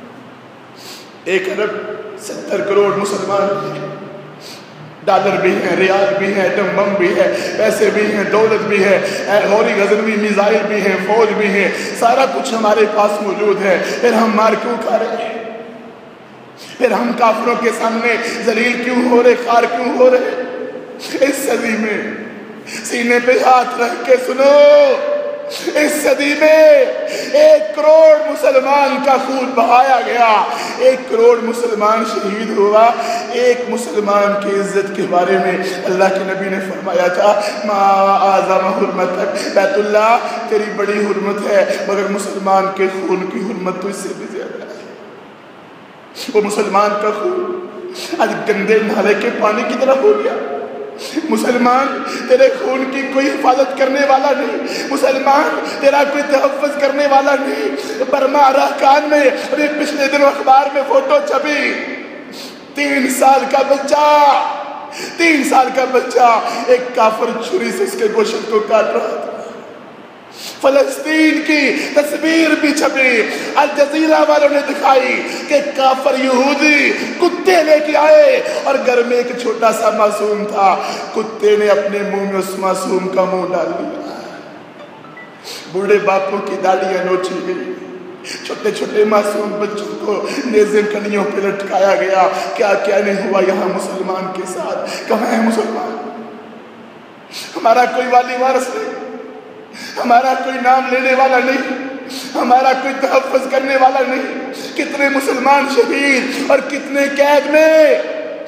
1 ارب 70 کروڑ مسلمان ہیں، ڈالر بھی ہیں، ریال بھی ہیں، ایٹم بم بھی ہے، پیسے بھی ہیں، دولت بھی ہے، غوری غزنوی میزائل بھی ہیں، فوج بھی ہیں، سارا کچھ ہمارے پاس موجود ہے. پھر ہم مار کیوں کھا رہے ہیں؟ پھر ہم کافروں کے سامنے ذلیل کیوں ہو رہے، خار کیوں ہو رہے؟ اس صدی میں سینے پہ ہاتھ رکھ کے سنو، اس صدی میں 1 کروڑ مسلمان کا خون بہایا گیا، 1 کروڑ مسلمان شہید ہوا. ایک مسلمان کی عزت کے بارے میں اللہ کے نبی نے فرمایا تھا ما اعظم حرمتک، بیت اللہ تیری بڑی حرمت ہے مگر مسلمان کے خون کی حرمت تو اس سے بھی زیادہ ہے. وہ مسلمان کا خون آج گندے نالے کے پانی کی طرح ہو گیا. مسلمان تیرے خون کی کوئی حفاظت کرنے والا نہیں، مسلمان تیرا کوئی تحفظ کرنے والا نہیں. برما اراکان میں ابھی پچھلے دن اخبار میں فوٹو چھپی، 3 سال کا بچہ، 3 سال کا بچہ ایک کافر چھری سے اس کے گوشت کو کاٹ رہا تھا. فلسطین کی تصویر بھی چھپی، الجزیرہ والوں نے دکھائی کہ کافر یہودی کتے لے کے آئے اور گھر میں ایک چھوٹا سا معصوم تھا، کتے نے اپنے منہ میں اس معصوم کا منہ ڈال دیا. بوڑھے باپوں کی داڑیاں نوچی گئی، چھوٹے چھوٹے معصوم بچوں کو نیزے کڑیوں پہ لٹکایا گیا. کیا کیا نہیں ہوا یہاں مسلمان کے ساتھ؟ کہاں ہے مسلمان؟ ہمارا کوئی والی وارث نہیں، ہمارا کوئی نام لینے والا نہیں، ہمارا کوئی تحفظ کرنے والا نہیں. کتنے مسلمان شہید اور کتنے قید میں.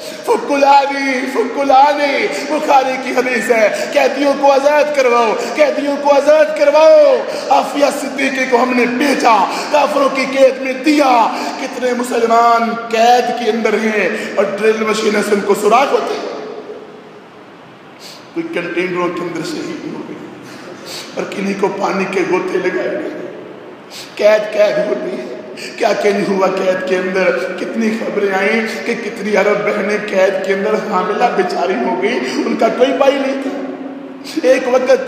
فکلانی بخاری کی حدیث ہے. قیدیوں کو آزاد کرواؤ، قیدیوں کو آزاد کرواؤ. عافیہ صدیقی کو ہم نے بیچا، کافروں کی قید میں دیا. کتنے مسلمان قید کے اندر ہیں اور ڈرل مشینیں سے ان کو سراغ ہوتے ہیں. کوئی کنٹینروں کے اندر شہید ہو گئے اور کنہیں کو پانی کے گوتے لگائے گئے. قید ہوتی ہے. کیا نہیں ہوا قید کے اندر؟ کتنی خبریں آئیں کہ کتنی عرب بہنیں قید کے اندر حاملہ بیچاری ہو گئی، ان کا کوئی بھائی نہیں تھا. ایک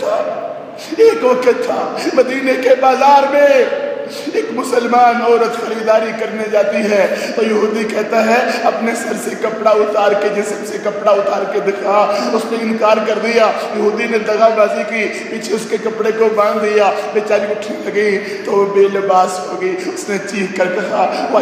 وقت تھا مدینے کے بازار میں ایک مسلمان عورت خریداری کرنے جاتی ہے تو یہودی کہتا ہے اپنے سر سے کپڑا اتار کے، جسم سے کپڑا اتار کے دکھا. اس نے انکار کر دیا. یہودی نے دغا بازی کی، پیچھے اس کے کپڑے کو باندھ دیا. بیچاری اٹھنے لگی تو وہ بے لباس ہو گئی. اس نے چیخ کر کہا وہ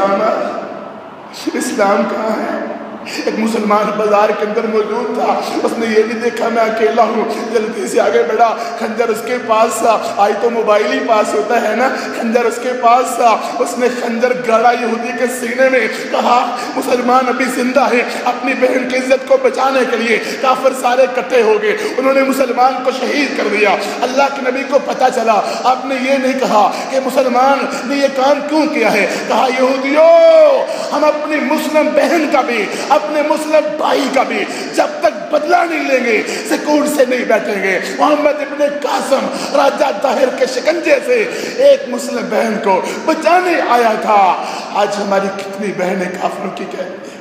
اسلام کہاں ہے؟ ایک مسلمان بازار کے اندر موجود تھا. اس نے یہ بھی دیکھا میں اکیلا ہوں، جلدی سے آگے بڑھا. خنجر اس کے پاس تھا. آج تو موبائل ہی پاس ہوتا ہے نا. خنجر اس کے پاس تھا. اس نے خنجر گاڑا یہودی کے سینے میں. کہا مسلمان ابھی زندہ ہے، اپنی بہن کی عزت کو بچانے کے لیے. کافر سارے اکٹھے ہو گئے، انہوں نے مسلمان کو شہید کر دیا. اللہ کے نبی کو پتہ چلا. آپ نے یہ نہیں کہا کہ مسلمان نے یہ کام کیوں کیا ہے، کہا یہودیوں ہم اپنی مسلم بہن کا بھی، اپنے مسلم بھائی کا بھی جب تک بدلہ نہیں لیں گے سکون سے نہیں بیٹھیں گے. محمد ابن قاسم راجہ طاہر کے شکنجے سے ایک مسلم بہن کو بچانے آیا تھا. آج ہماری کتنی بہنیں کافروں کی قید میں.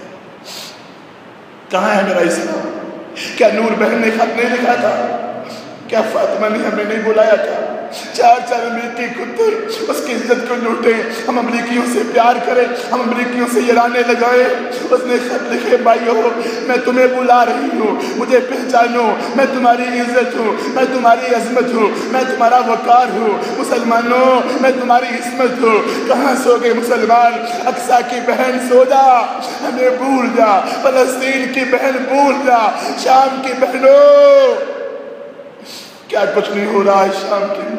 کہاں ہے میرا اسلام؟ کیا نور بہن نے خط نہیں لکھا تھا؟ کیا فاطمہ نے ہمیں نہیں بلایا تھا؟ 4 امریکی کتے اس کی عزت کو لوٹے. ہم امریکیوں سے پیار کریں، ہم امریکیوں سے یرانے لگائے. اس نے خط لکھے بھائیو میں تمہیں بلا رہی ہوں، مجھے پہچانو، میں تمہاری عزت ہوں، میں تمہاری عظمت ہوں، میں تمہارا وقار ہوں. مسلمانوں میں تمہاری عصمت ہوں. کہاں سو گئے مسلمان؟ اقصیٰ کی بہن سو جا، ہمیں بھول جا. فلسطین کی بہن بھول جا. شام کی بہنوں کیا کچھ نہیں ہو رہا ہے شام کے اندر.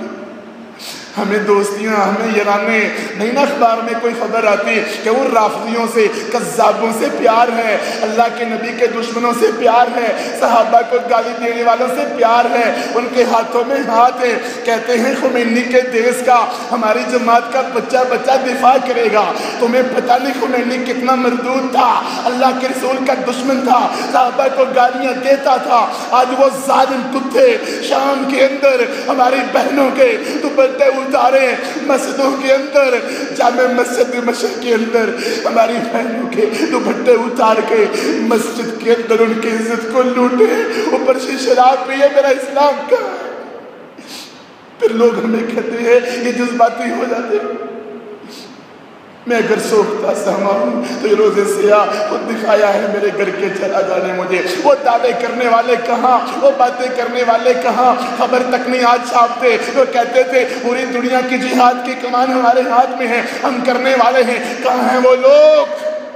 ہمیں دوستیاں، ہمیں یرانے نہیں نا. اخبار میں کوئی خبر آتی کہ وہ رافضیوں سے، کذابوں سے پیار ہے، اللہ کے نبی کے دشمنوں سے پیار ہے، صحابہ کو گالی دینے والوں سے پیار ہے. ان کے ہاتھوں میں ہاتھ ہے. کہتے ہیں خمینی کے دیس کا ہماری جماعت کا بچہ دفاع کرے گا. تمہیں پتہ نہیں خمینی کتنا مردود تھا، اللہ کے رسول کا دشمن تھا، صحابہ کو گالیاں دیتا تھا. آج وہ ظالم کتے شام کے اندر ہماری بہنوں کے دوپٹے اتارے، مسجدوں کے اندر، جامع مسجد دمشق کے اندر ہماری بہنوں کے دوپٹے اتار کے مسجد کے اندر ان کی عزت کو لوٹے. اوپر سے شراب پیے. میرا اسلام کہاں ہے؟ پھر لوگ ہمیں کہتے ہیں یہ جذباتی ہو جاتے. میں اگر سوکھتا سہما ہوں تو یہ روزے سیاہ خود دکھایا ہے میرے گھر کے چلا جانے مجھے. وہ دعوے کرنے والے کہاں، وہ باتیں کرنے والے کہاں؟ خبر تک نہیں آج چھاپتے. وہ کہتے تھے پوری دنیا کی جہاد کی کمان ہمارے ہاتھ میں ہے، ہم کرنے والے ہیں. کہاں ہیں وہ لوگ؟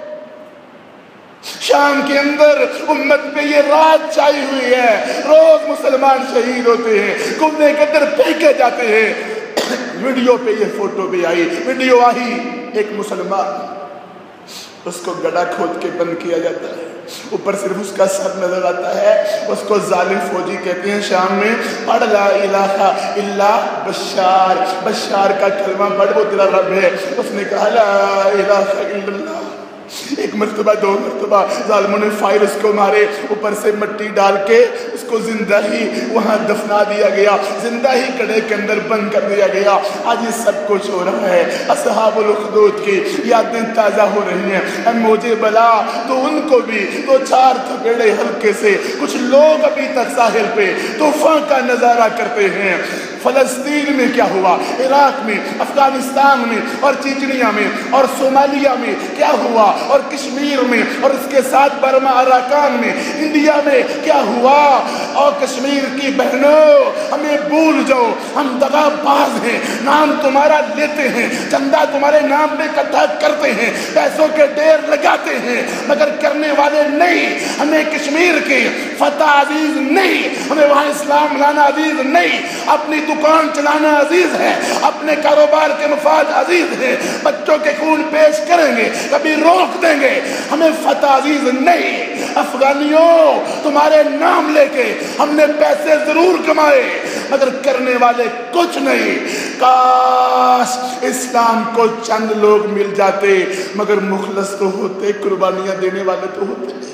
شام کے اندر امت پہ یہ رات چھائی ہوئی ہے. روز مسلمان شہید ہوتے ہیں، کنویں کے اندر پھینکے جاتے ہیں. ویڈیو پہ یہ فوٹو بھی آئی، ویڈیو آئی ایک مسلمان، اس کو گڑھا کھود کے بند کیا جاتا ہے، اوپر صرف اس کا سر نظر آتا ہے. اس کو ظالم فوجی کہتے ہیں شام میں پڑھ لا الہ الا بشار، بشار کا کلمہ پڑھ وہ تیرا رب ہے. اس نے کہا لا الہ الا اللہ. ایک مرتبہ، 2 مرتبہ ظالموں نے فائر اس کو مارے. اوپر سے مٹی ڈال کے اس کو زندہ ہی وہاں دفنا دیا گیا، زندہ ہی کڑے کے اندر بند کر دیا گیا. آج یہ سب کچھ ہو رہا ہے. اصحاب الاخدود کی یادیں تازہ ہو رہی ہیں. اے موجے بلا تو ان کو بھی 2-4 تھپیڑے ہلکے سے. کچھ لوگ ابھی تک ساحل پہ طوفان کا نظارہ کرتے ہیں. فلسطین میں کیا ہوا، عراق میں، افغانستان میں اور چیچنیا میں اور صومالیہ میں کیا ہوا، اور کشمیر میں اور اس کے ساتھ برما اراکان میں، انڈیا میں کیا ہوا. اور کشمیر کی بہنوں ہمیں ہمیں بھول جاؤ، ہم دغا باز ہیں، نام تمہارا لیتے ہیں، چندہ تمہارے نام میں اکٹھا کرتے ہیں، پیسوں کے ڈھیر لگاتے ہیں، مگر کرنے والے نہیں۔ ہمیں کشمیر کی فتح عزیز نہیں، ہمیں وہاں اسلام لانا عزیز نہیں، اپنی دکان چلانا عزیز ہے، اپنے کاروبار کے مفاد عزیز ہے، بچوں کے خون پیش کریں گے، کبھی روک دیں گے، ہمیں فتح عزیز نہیں۔ افغانیوں تمہارے نام لے کے ہم نے پیسے ضرور کمائے مگر کرنے والے کچھ نہیں۔ کاش اسلام کو چند لوگ مل جاتے مگر مخلص تو ہوتے، قربانیاں دینے والے تو ہوتے نہیں۔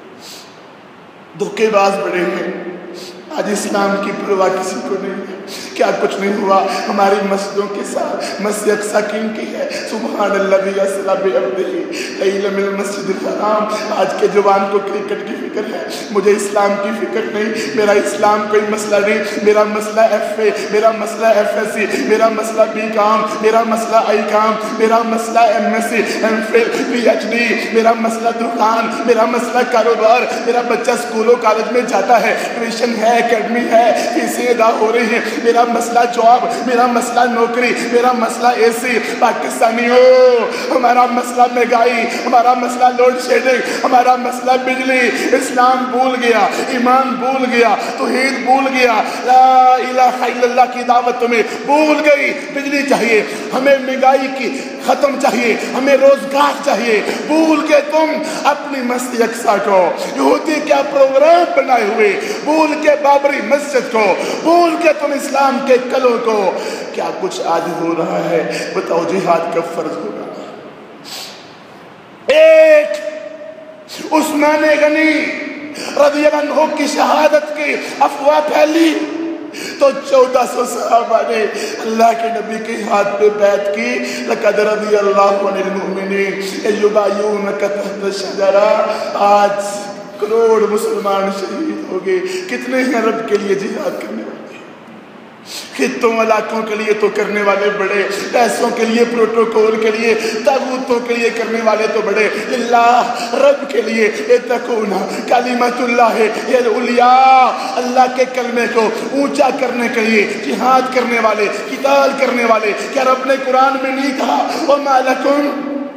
دھوکے باز بڑے ہیں، آج اسلام کی پرواہ کسی کو نہیں ہے۔ کیا کچھ نہیں ہوا ہماری مسجدوں کے ساتھ؟ مسجد اقصی کی ہے، سبحان الذی اسری بعبدہ لیلا من المسجد الحرام۔ آج کے جوان کو کرکٹ کی فکر ہے، مجھے اسلام کی فکر نہیں۔ میرا اسلام کوئی مسئلہ نہیں، میرا مسئلہ ایف اے، میرا مسئلہ ایف ایس سی، میرا مسئلہ بی کام، میرا مسئلہ آئی کام، میرا مسئلہ M S C, M phil, P H D, میرا مسئلہ دکان، میرا مسئلہ کاروبار، میرا بچہ اسکولوں کالج میں جاتا ہے، ٹیوشن ہے، اکیڈمی ہے، فیسیں ادا ہو رہی ہیں، میرا مسئلہ جاب، میرا مسئلہ نوکری، میرا مسئلہ اے سی۔ پاکستانیوں ہمارا مسئلہ مہنگائی، ہمارا مسئلہ لوڈ شیڈنگ، ہمارا مسئلہ بجلی۔ اسلام بھول گیا، ایمان بھول گیا، توحید بھول گیا، لا الہ الا اللہ کی دعوت تمہیں بھول گئی۔ بجلی چاہیے ہمیں، مہنگائی کی ختم چاہیے ہمیں، روزگار چاہیے، بھول کے تم اپنی مسجد اقصی کو، یہودی کیا پروگرام بنائے ہوئے، بھول کے بابری مسجد کو، بھول کے تم اسلام کے کلوں کو۔ کیا کچھ آج ہو رہا ہے؟ بتاؤ جہاد کا فرض ہو رہا ہے۔ ایک عثمان غنی رضی اللہ عنہ کی شہادت کی افواہ پھیلی تو 1400 صحابہ نے اللہ کے نبی کے ہاتھ پہ بیعت کی، لقد رضی اللہ عن المؤمنین یبایعونک تحت الشجرہ۔ آج کروڑ مسلمان شہید ہو گئے، کتنے ہیں رب کے لیے جہاد کرنے والے؟ خطوں علاقوں کے لیے تو کرنے والے بڑے، پیسوں کے لیے، پروٹوکول کے لیے، طاغوتوں کے لیے کرنے والے تو بڑے، اللہ رب کے لیے تکون کلمۃ اللہ العلیٰ، اللہ کے کلمے کو اونچا کرنے کے لیے جہاد کرنے والے، قتال کرنے والے۔ کیا رب نے قرآن میں نہیں کہا وما لکم؟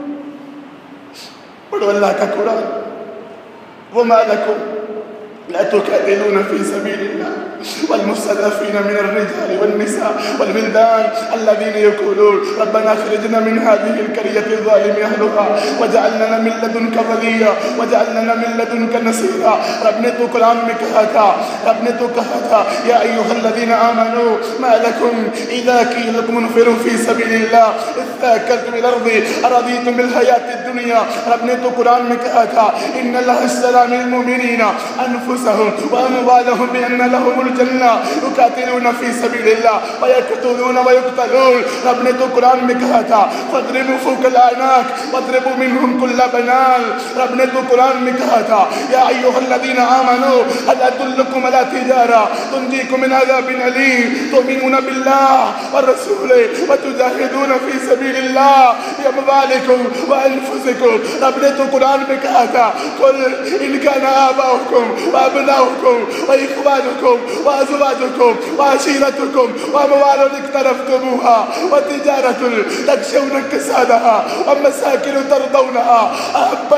پڑھو اللہ کا قرآن، وما لکم لا تقاتلون في سبيل الله والمستضعفين من الرجال والنساء والولدان الذين يقولون ربنا اخرجنا من هذه القرية الظالم أهلها واجعل لنا من لدنك وليا واجعل لنا من لدنك نصيرا۔ رب نے تو قرآن میں کہا تھا، رب نے تو کہا تھا یا ایھا الذین آمنوا ما لکم اذا قیل لکم انفروا فی سبیل اللہ اثاقلتم الى الارض ارضیتم بالحیاۃ الدنیا۔ رب نے تو قرآن میں کہا تھا ان اللہ اشتری من المؤمنین انفسهم واموالهم بان لهم الجنہ یقاتلون فی سبیل اللہ ویقتلون ویقتلون۔ رب نے تو قرآن میں کہا تھا فاضربوا فوق الاعناق واضربوا منهم كل بنان۔ رب نے تو قرآن میں کہا تھا یا ایھا الذین آمنوا هل ادلکم علی تجارہ تنجیکم من عذاب علیم تؤمنون باللہ والرسول وتجاہدون فی سبیل اللہ باموالکم وانفسکم۔ رب نے تو قرآن میں کہا تھا قل ان کان آباؤکم وابناؤکم واخوانکم وازواجکم وعشیرتکم واموال اقترفتموها وتجارۃ تخشون کسادها ومساکن ترضونها احب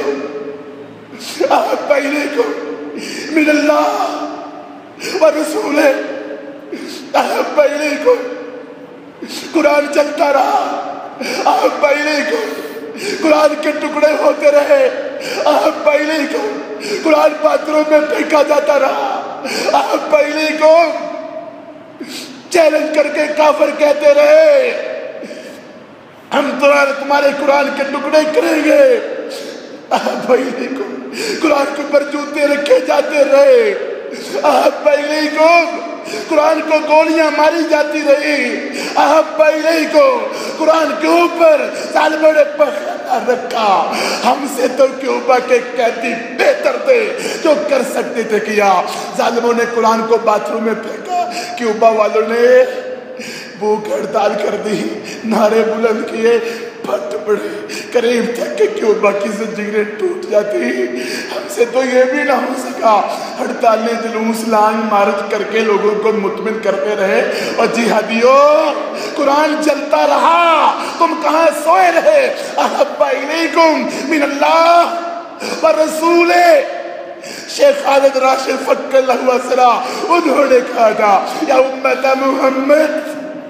الیکم من اللہ ورسولہ احب الیکم۔ قرآن چلتا رہا، احب الیکم، قرآن کے ٹکڑے ہوتے رہے، احب الیکم، قرآن پاتروں میں پھینکا جاتا رہا، احب الیکم، چیلنج کر کے کافر کہتے رہے ہم تمہارے قرآن کے ٹکڑے کریں گے، احب الیکم، قرآن کے اوپر جوتے رکھے جاتے رہے، احب الیکم، قرآن کو گولیاں ماری جاتی رہی، احب الیکم، قرآن کے اوپر ظالموں نے پخلا رکھا۔ ہم سے تو کیوبا کے قیدی بہتر تھے، جو کر سکتے تھے کیا۔ ظالموں نے قرآن کو باتھ روم میں پھینکا، کیوبا والوں نے بھوک ہڑتال کر دی، نعرے بلند کیے، پھٹ پڑے، قریب تک کہ کیوں باقی زنجیریں ٹوٹ جاتی. ہم سے تو یہ بھی نہ ہو سکا. ہڑتالیں جلوس لانگ مارچ کر کے لوگوں کو مطمئن کرتے رہے. اور جہادیوں قرآن چلتا رہا, تم کہاں سوئے رہے. احب الیکم من اللہ ورسول. شیخ خالد راشد فک اللہ اسرا, انہوں نے کہا تھا یا امت محمد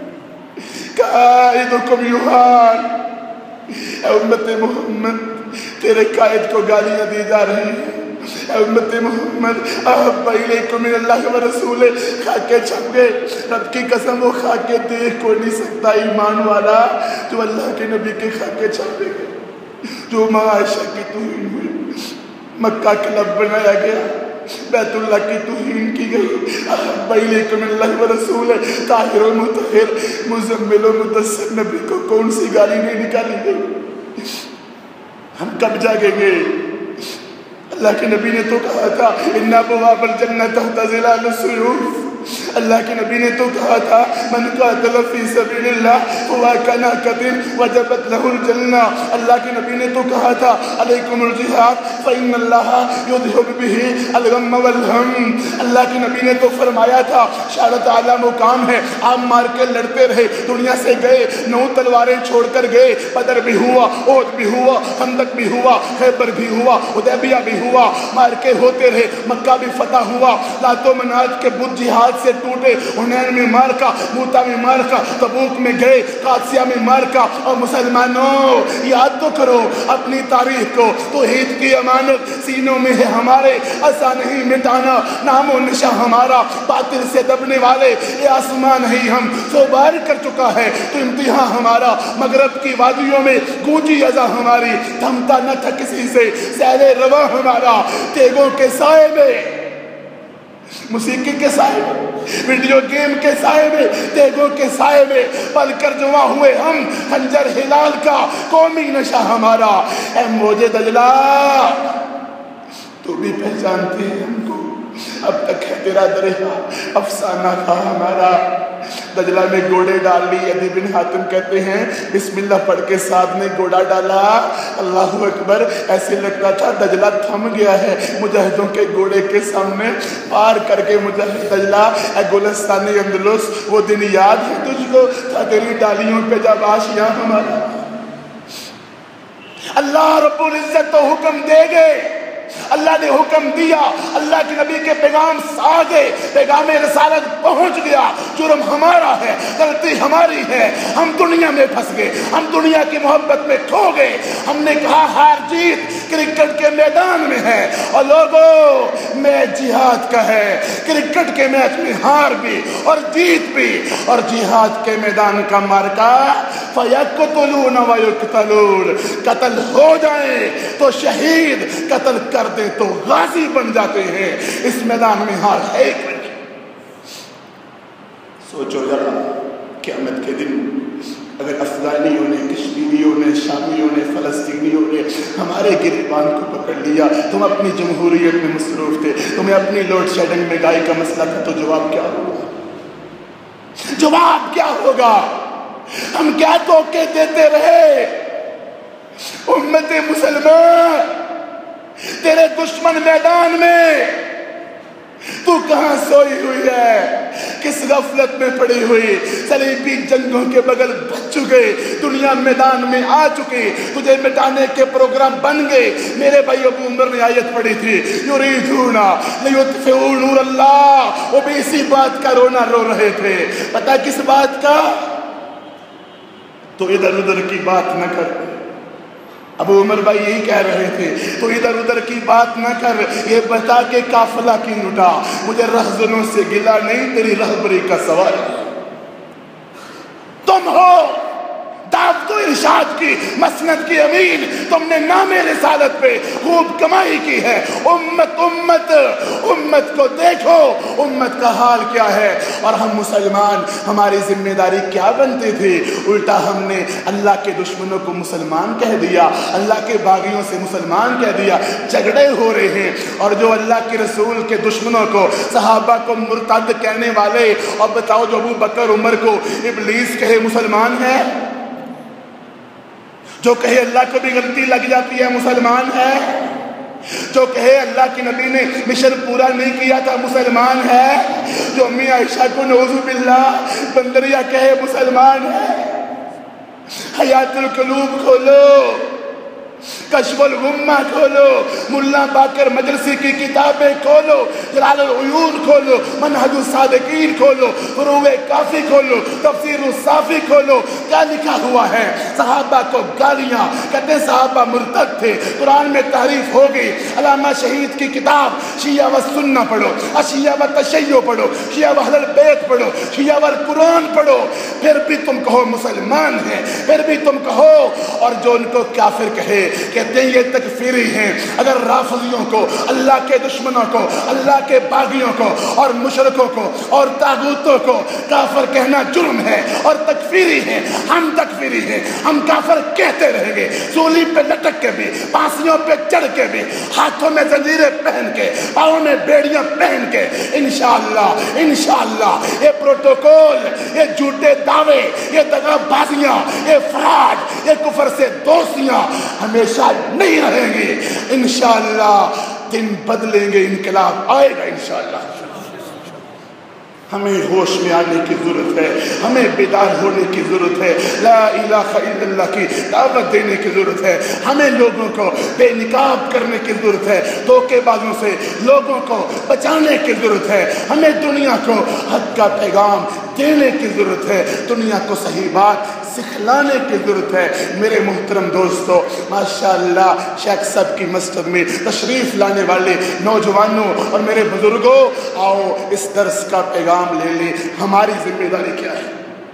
قائدکم یوحان, اے امت محمد تیرے قائد کو گالیاں دی جا رہی ہیں. اے امت محمد احب الیکم من اللہ ورسول. خاکے چھپ گئے. رب کی قسم وہ خاکے دیکھ کو نہیں سکتا ایمان والا جو اللہ کے نبی کے خاکے چھپے گئے, جو ماں عائشہ کی توہین ہوئی, مکہ کلب بنایا گیا, بیت اللہ کی توہین کی گئی. احب الیکم من اللہ ورسول. طاہر و مطہر مزمل و مدثر نبی کو کون سی گالی نہیں نکالی گئی. ہم کب جاگیں گے؟ اللہ کے نبی نے تو کہا تھا ان ابواب الجنہ تحت ظلال السیوف. اللہ کے نبی نے تو کہا تھا من قاتل فی سبیل اللہ فہو کناقۃ وجبت لہ الجنہ. اللہ کے نبی نے تو کہا تھا علیکم الجہاد فإن اللہ یذھب بہ الغم والہم. اللہ کے نبی نے تو فرمایا تھا شہادت اعلیٰ مقام ہے, آپ مار کے لڑتے رہے, دنیا سے گئے, 9 تلواریں چھوڑ کر گئے. بدر بھی ہوا, احد بھی ہوا, خندق بھی ہوا, خیبر بھی ہوا, حدیبیہ بھی ہوا, مار کے ہوتے رہے. مکہ بھی فتح ہوا, لات و منات کے بت جہاد سے ٹوٹے. حنین میں مارکا, موتا میں مارکا, تبوک میں گئے, قادسیہ میں مارکا. اور مسلمانوں یاد تو کرو اپنی تاریخ کو. توحید کی امانت سینوں میں ہے ہمارے, ایسا نہیں مٹانا نام و نشاں ہمارا. باطل سے دبنے والے یہ آسمان نہیں ہم 100 بار کر چکا ہے تو امتحان ہمارا. مغرب کی وادیوں میں گونجی اذا ہماری, تھمتا نہ تھا کسی سے سیل رواں ہمارا. تیگوں کے سائے میں, موسیقی کے سائے میں, ویڈیو گیم کے سائے میں, تیگوں کے سائے میں پل کر جمع ہوئے ہم. خنجر ہلال کا قومی نشہ ہمارا. اے موجے دجلہ تو بھی پہچانتی ہے ہم کو, اب تک ہے تیرا دریا افسانہ تھا ہمارا. دجلہ میں گوڑے ڈال لی. عدی بن حاتم کہتے ہیں بسم اللہ پڑھ کے ساتھ نے گوڑا ڈالا, اللہ اکبر, ایسے لگتا تھا دجلہ تھم گیا ہے مجاہدوں کے گوڑے کے سامنے. پار کر کے مجاہد دجلہ, اے گلستان اندلس وہ دن یاد ہے تجھ کو تھا تیری ڈالیوں پہ جب آشیاں ہمارا. اللہ رب العزت تو حکم دے گئے, اللہ نے حکم دیا, اللہ کے نبی کے پیغام آ گئے, پیغام رسالت پہنچ گیا. جرم ہمارا ہے, غلطی ہماری ہے, ہم دنیا میں پھنس گئے, ہم دنیا کی محبت میں کھو گئے. ہم نے کہا ہار جیت کرکٹ کے میدان میں ہے, اور لوگوں میچ جہاد کا ہے. کرکٹ کے میچ میں ہار بھی اور جیت بھی, اور جہاد کے میدان کا مارکا فَيَقْتُلُونَ وَيُقْتَلُونَ. قتل ہو جائیں تو شہید, قتل کر دیں تو غازی بن جاتے ہیں. اس میدان میں ہار ہے ایک منٹ. سوچو ذرا قیامت کے دن اگر افغانیوں نے, کشمیریوں نے, شامیوں نے, فلسطینیوں نے ہمارے گریبان کو پکڑ لیا, تم اپنی جمہوریت میں مصروف تھے, تمہیں اپنی لوڈ شیڈنگ میں گائے کا مسئلہ تھا, تو جواب کیا ہوگا؟ جواب کیا ہوگا؟ ہم کیا دھوکے دیتے رہے؟ امت مسلمان تیرے دشمن میدان میں, تو کہاں سوئی ہوئی ہے, کس غفلت میں پڑی ہوئی. صلیبی جنگوں کے بغل بچ چکے, دنیا میدان میں آ چکی, تجھے مٹانے کے پروگرام بن گئے. میرے بھائی ابو عمر نے آیت پڑھی تھی یریدون لیطفئوا نور اللہ, وہ بھی اسی بات کا رونا رو رہے تھے. پتہ کس بات کا؟ تو ادھر ادھر کی بات نہ کر. ابو عمر بھائی یہی کہہ رہے تھے, تو ادھر ادھر کی بات نہ کر, یہ بتا کہ قافلہ کی لٹا. مجھے رہزنوں سے گلا نہیں, تیری رہبری کا سوال. تم ہو دعوت و ارشاد کی مسند کی امین, تم نے نام رسالت پہ خوب کمائی کی ہے. امت امت امت کو دیکھو, امت کا حال کیا ہے. اور ہم مسلمان, ہماری ذمہ داری کیا بنتی تھی؟ الٹا ہم نے اللہ کے دشمنوں کو مسلمان کہہ دیا, اللہ کے باغیوں سے مسلمان کہہ دیا. جھگڑے ہو رہے ہیں, اور جو اللہ کے رسول کے دشمنوں کو, صحابہ کو مرتد کہنے والے, اور بتاؤ جو ابو بکر عمر کو ابلیس کہے مسلمان ہے. جو کہے اللہ کو بھی غلطی لگ جاتی ہے مسلمان ہے، جو کہے اللہ کے نبی نے مشن پورا نہیں کیا تھا مسلمان ہے، جو امی عائشہ کو نعوذ باللہ بندریا کہے مسلمان ہے۔ حیات القلوب کھولو، کشف الغمہ کھولو، ملا باقر مجلسی کی کتابیں کھولو، جلال العیون کھولو، منہج الصادقین کھولو، فروع کافی کھولو، تفسیر الصافی کھولو۔ کیا لکھا ہوا ہے؟ صحابہ کو گالیاں، کہتے ہیں صحابہ مرتد تھے، قرآن میں تحریف ہو گئی۔ علامہ شہید کی کتاب شیعہ و سنہ پڑھو، اشیعہ و تشیع پڑھو، شیعہ و اہل البیت پڑھو، شیعہ و قرآن پڑھو، پھر بھی تم کہو مسلمان ہیں، پھر بھی تم کہو۔ اور جو ان کو کافر کہے کہتے ہیں یہ تکفیری ہیں۔ اگر رافضیوں کو، اللہ کے دشمنوں کو، اللہ کے باغیوں کو اور مشرکوں کو اور طاغوتوں کو کافر کہنا جرم ہے اور تکفیری ہے، ہم تکفیری ہیں، ہم کافر کہتے رہیں گے، سولی پہ لٹک کے بھی، پانسیوں پہ چڑھ کے بھی، ہاتھوں میں زنجیریں پہن کے، پاؤں میں بیڑیاں پہن کے، انشاءاللہ انشاءاللہ یہ پروٹوکول، یہ جھوٹے دعوے، یہ دغا بازیاں، یہ فراڈ، یہ کفر سے دوستیاں ہمیشہ نہیں رہیں گی۔ انشاءاللہ دن بدلیں گے، انقلاب آئے گا انشاءاللہ۔ ہمیں ہوش میں آنے کی ضرورت ہے، ہمیں بیدار ہونے کی ضرورت ہے، لا الہ الا اللہ کی دعوت دینے کی ضرورت ہے، ہمیں لوگوں کو بے نقاب کرنے کی ضرورت ہے، دھوکے بازوں سے لوگوں کو بچانے کی ضرورت ہے، ہمیں دنیا کو حق کا پیغام دینے کی ضرورت ہے، دنیا کو صحیح بات سکھلانے کی ضرورت ہے۔ میرے محترم دوستو، ماشاءاللہ شیخ صاحب کی مسجد میں تشریف لانے والے نوجوانوں اور میرے بزرگوں، آؤ اس درس کا پیغام لے لیں۔ ہماری ذمہ داری کیا ہے؟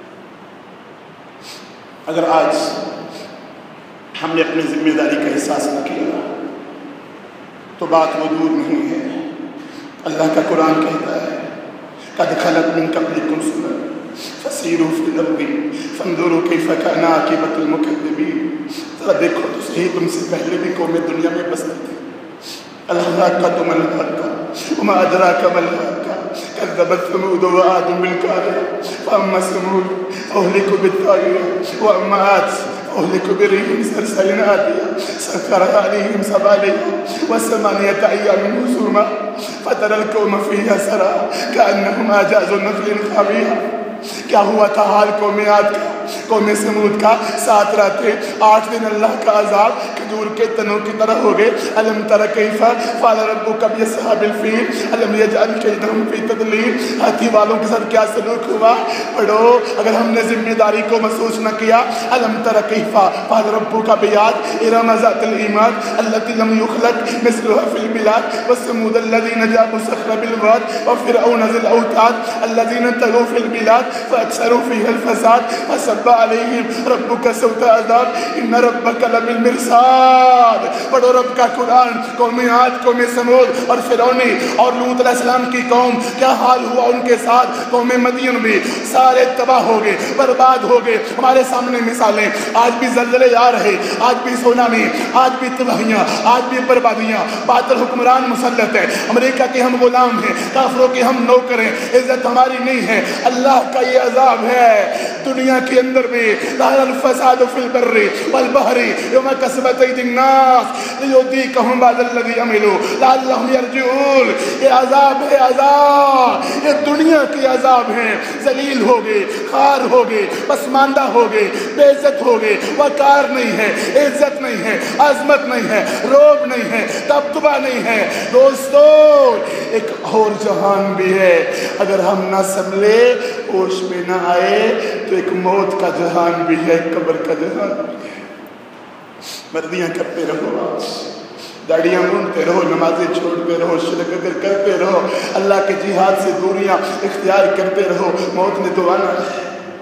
اگر آج ہم نے اپنی ذمہ داری کا احساس نہ کیا تو بات وہ دور نہیں ہے۔ اللہ کا قرآن کہتا ہے قد خلت من قبلکم سنن فسیروا فی الارض فانظروا کیف کان عاقبۃ المکذبین۔ ذرا دیکھو تو صحیح، تم سے پہلے بھی قومیں دنیا میں بستی تھی۔ الحاقۃ ما الحاقۃ وما ادراک ما الحاقۃ کذبت ثمود وعاد بالقارعۃ فاما ثمود فاہلکوا بالطاغیۃ واما عاد فاہلکوا بريح صرصر عاتیہ سخرها علیہم 7 لیال و8 ایام حسوما فتری القوم فیہا صرعا کأنہم اعجاز نخل خاویہ۔ کیا ہوا تھا حال قوم عاد کا، قوم سمود کا؟ 7 راتیں 8 دن اللہ کا عذاب کھجور کے تنوں کی طرح ہو گئے۔ الم تر کیف فعل ربک باصحاب الفیل الم یجعل کیدہم فی تضلیل۔ ہاتھی والوں کے ساتھ کیا سلوک ہوا؟ پڑھو، اگر ہم نے ذمہ داری کو محسوس نہ کیا۔ الم تر کیف فعل ربک بعاد ارم ذات العماد التی لم یخلق مثلها فی البلاد وثمود الذین جابوا الصخر بالواد وفرعون ذی الاوتاد الذین طغوا فی البلاد فاکثروا فیہا الفساد فصب علیہم ربک سوط عذاب ان ربک لبالمرصاد۔ پڑھو رب کا قرآن۔ قوم عاد، قوم سمود اور فرعونی اور لوط علیہ السلام کی قوم، کیا حال ہوا ان کے ساتھ؟ قوم مدین بھی سارے تباہ ہو گئے، برباد ہو گئے۔ ہمارے سامنے مثالیں، آج بھی زلزلے آ رہے، آج بھی سونامی، آج بھی تباہیاں، آج بھی بربادیاں۔ باطل حکمران مسلط ہے، امریکہ کے ہم غلام ہیں، کافروں کے ہم نوکر ہیں، عزت ہماری نہیں ہے۔ اللہ کا یہ عذاب ہے دنیا کے اندر بھی۔ ظہر الفساد فی البر والبحر بما کسبت ایدی الناس لیذیقہم بعض الذی عملوا لعلہم یرجعون۔ یہ عذاب ہے، عذاب، یہ دنیا کی عذاب ہیں۔ ذلیل ہو گئے، خوار ہو گئے، پسماندہ ہو گئے، بے عزت ہو گئے، وقار نہیں ہے، عزت نہیں ہے، عظمت نہیں ہے، روب نہیں ہے، دبدبہ نہیں ہے۔ دوستو ایک اور جہان بھی ہے، اگر ہم نہ سنبھلے، ہوش میں نہ آئے تو ایک موت کا جہان بھی ہے، ایک قبر کا جہان بھی ہے۔ مردیاں کرتے رہو، داڑیاں مونڈتے رہو، نمازیں چھوڑتے رہو، شرک کرتے رہو، اللہ کے جہاد سے دوریاں اختیار کرتے رہو، موت نے تو آنا ہے۔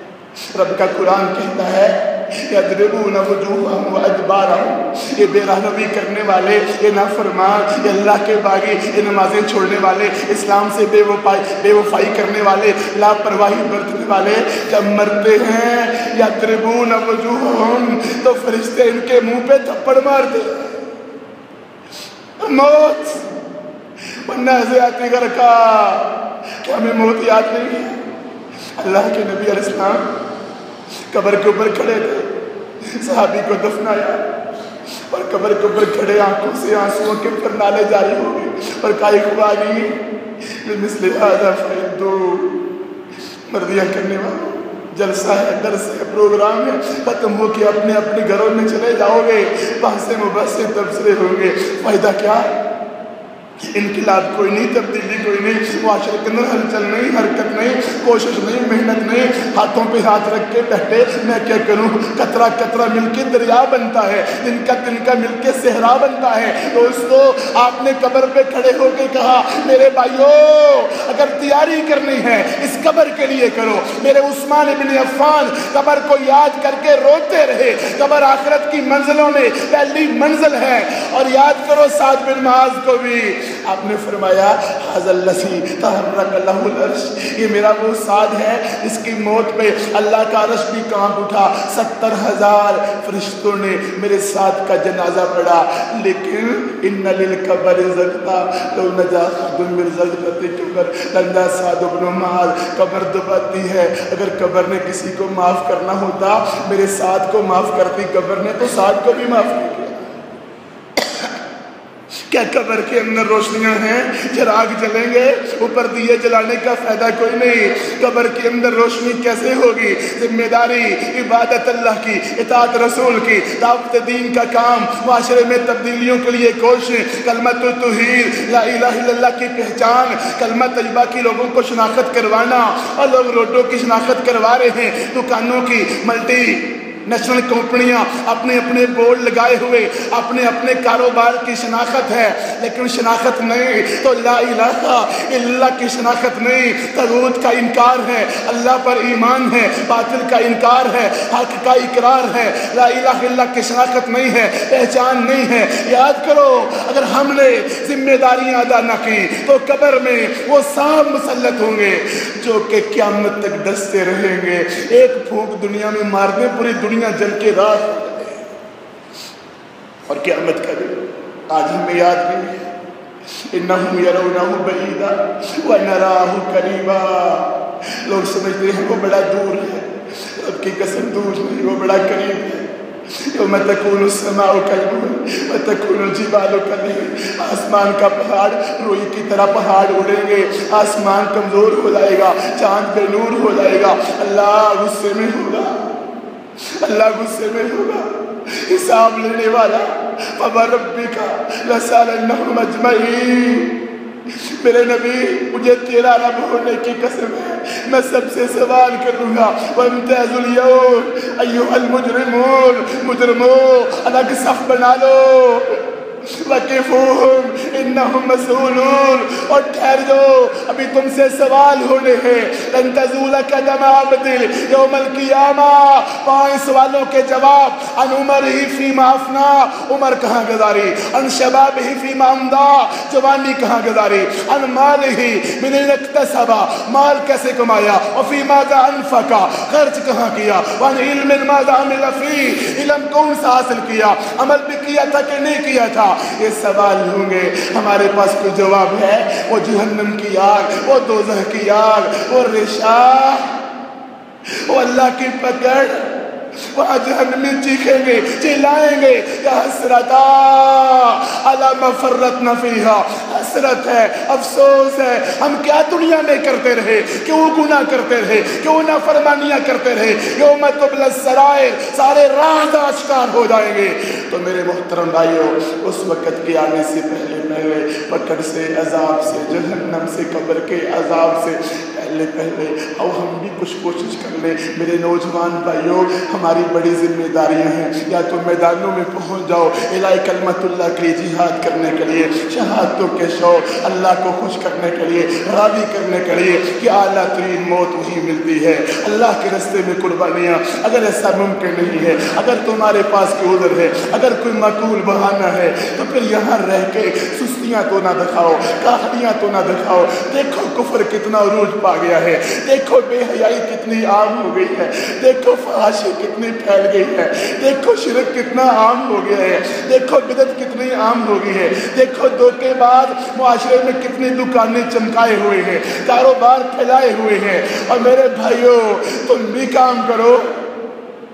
رب کا قرآن کہتا ہے یضربون وجوہہم وادبارہم، یہ بے رہنمی کرنے والے، یہ نافرمان، یہ اللہ کے باغی، یہ نمازیں چھوڑنے والے، اسلام سے بے وفائی کرنے والے، لاپرواہی برتنے والے، جب مرتے ہیں یضربون وجوہہم تو فرشتے ان کے منہ پہ تھپڑ مارتے ہیں۔ موت والنازعات غرقا، کیا ہمیں موت یاد نہیں ہے؟ اللہ کے نبی علیہ السلام قبر کے اوپر کھڑے تھے، صحابی کو دفنایا اور قبر کے اوپر کھڑے آنکھوں سے آنسوؤں کے اوپر نالے جاری ہو گئے اور کہا اخوانی مثل هذا فعدوا، مردیاں کرنے والوں جلسہ ہے، درس ہے، پروگرام ہے، ختم ہو کے اپنے اپنے گھروں میں چلے جاؤ گے، بحث مباحثے تبصرے ہوں گے، فائدہ کیا؟ انقلاب کوئی نہیں، تبدیلی کوئی نہیں، معاشرے کے اندر ہلچل نہیں، حرکت نہیں، کوشش نہیں، محنت نہیں، ہاتھوں پہ ہاتھ رکھ کے بیٹھے میں کیا کروں، قطرہ قطرہ مل کے دریا بنتا ہے، تنکا مل کے صحرا بنتا ہے۔ دوستو آپ نے قبر پہ کھڑے ہو کے کہا میرے بھائیو اگر تیاری کرنی ہے اس قبر کے لیے کرو۔ میرے عثمان ابن عفان قبر کو یاد کر کے روتے رہے، قبر آخرت کی منزلوں میں پہلی منزل ہے، اور یاد کرو سعد بن معاذ کو بھی آپ نے فرمایا ھذا الذی تحرک لہ العرش، یہ میرا وہ سعد ہے جس کی موت پہ اللہ کا عرش بھی کانپ اٹھا، 70,000 فرشتوں نے میرے سعد کا جنازہ پڑھا، لیکن ان للقبر زغطا لو نجا سعد من زغطۃ القبر لنجا سعد بن معاذ، قبر دباتی ہے، اگر قبر نے کسی کو معاف کرنا ہوتا میرے سعد کو معاف کرتی، قبر نے تو سعد کو بھی معاف نہیں کیا۔ کیا قبر کے اندر روشنیاں ہیں؟ چراغ جلیں گے، اوپر دیے جلانے کا فائدہ کوئی نہیں۔ قبر کے اندر روشنی کیسے ہوگی؟ ذمہ داری، عبادت اللہ کی، اطاعت رسول کی، دعوت دین کا کام، معاشرے میں تبدیلیوں کے لیے کوشش، کلمۃ التوحید، لا الہ الا اللہ کی پہچان، کلمہ طیبہ کی لوگوں کو شناخت کروانا، اور لوگ روڈوں کی شناخت کروا رہے ہیں، دکانوں کی، ملٹی نیشنل کمپنیاں اپنے اپنے بورڈ لگائے ہوئے اپنے اپنے کاروبار کی شناخت ہے، لیکن شناخت نہیں تو لا الہ الا اللہ کی شناخت نہیں، طاغوت کا انکار ہے، اللہ پر ایمان ہے، باطل کا انکار ہے، حق کا اقرار ہے، لا الہ الا اللہ کی شناخت نہیں ہے، پہچان نہیں ہے۔ یاد کرو اگر ہم نے ذمہ داریاں ادا نہ کی تو قبر میں وہ سانپ مسلط ہوں گے جو کہ قیامت تک ڈستے رہیں گے، ایک پھونک دنیا میں مار دیں پوری دنیا جل کے راکھ ہو جائے، اور قیامت کا دن آج ہمیں یاد نہیں ہے۔ انہم یرونہ بعیدا ونراہ قریبا، لوگ سمجھتے ہیں وہ بڑا دور ہے، رب کی قسم دور نہیں، وہ بڑا قریب ہے۔ یوم تکون السماء کالمہل وتکون الجبال کالعہن، آسمان کا پہاڑ روئی کی طرح پہاڑ اڑیں گے، آسمان کمزور ہو جائے گا، چاند بے نور ہو جائے گا، اللہ غصے میں ہوگا، اللہ غصے میں ہوگا، حساب لینے والا، فَوَرَبِّكَ لَنَسْأَلَنَّهُمْ أَجْمَعِينَ۔ میرے نبی مجھے تیرا رب ہونے کی قسم ہے، میں سب سے سوال کروں گا، وَامْتَازُوا الْيَوْمَ أَيُّهَا الْمُجْرِمُونَ، مجرموں الگ صف بنا لو، وَقِفُوهُمْ إِنَّهُمْ مَسْئُولُونَ، اور ٹھہر جاؤ ابھی تم سے سوال ہونے ہیں، لَن تَزُولَ قَدَمَ عَبْدٍ يَوْمَ الْقِيَامَةِ، 5 سوالوں کے جواب، عن عمرہ فیما افنیٰ، عمر کہاں گزاری، عن شبابہ فیما امضیٰ، جوانی کہاں گزاری، عن مالہ من أين اکتسب، مال کیسے کمایا، وفی ماذا انفق، خرچ کہاں کیا، وعن علم ماذا عمل فیہ، علم کون سا حاصل کیا، عمل بھی کیا تھا کہ نہیں کیا تھا، یہ سوال ہوں گے۔ ہمارے پاس کوئی جواب ہے؟ وہ جہنم کی آگ، وہ دوزخ کی آگ، وہ ریشہ، وہ اللہ کی پکڑ، وہاں جہنمی چیخیں گے، چلائیں گے، یا حسرتا علی ما فرطنا فیہا، حسرت ہے، افسوس ہے، ہم کیا دنیا میں کرتے رہے، کیوں گناہ کرتے رہے، کیوں نافرمانیاں کرتے رہے، یوم تبلی السرائر، سارے راز آشکار ہو جائیں گے۔ تو میرے محترم بھائیو اس وقت کے آنے سے پہلے پکڑ سے، عذاب سے، جہنم سے، قبر کے عذاب سے پہلے اور ہم بھی کچھ کوشش کر لیں۔ میرے نوجوان بھائیوں ہماری بڑی ذمہ داریاں ہیں، یا تو میدانوں میں پہنچ جاؤ الہی کلمت اللہ کے لیے جہاد کرنے کے لیے، شہادتوں کے شوق، اللہ کو خوش کرنے کے لیے، راضی کرنے کے لیے کہ اعلیٰ ترین موت وہی ملتی ہے، اللہ کے راستے میں قربانیاں۔ اگر ایسا ممکن نہیں ہے، اگر تمہارے پاس کوئی عذر ہے، اگر کوئی معقول بہانہ ہے، تو پھر یہاں رہ کے سستیاں تو نہ دکھاؤ، کاہلیاں تو نہ دکھاؤ۔ دیکھو کفر کتنا عروج پا گیا ہے، دیکھو بے حیائی کتنی عام ہو گئی ہے، دیکھو فحاشی کتنی پھیل گئی ہے، دیکھو شرک کتنا عام ہو گیا ہے، دیکھو بدعت کتنی عام ہو گئی ہے، دیکھو دھوکے باز معاشرے میں کتنی دکانیں چمکائے ہوئے ہیں، کاروبار پھیلائے ہوئے ہیں۔ اور میرے بھائیوں تم بھی کام کرو،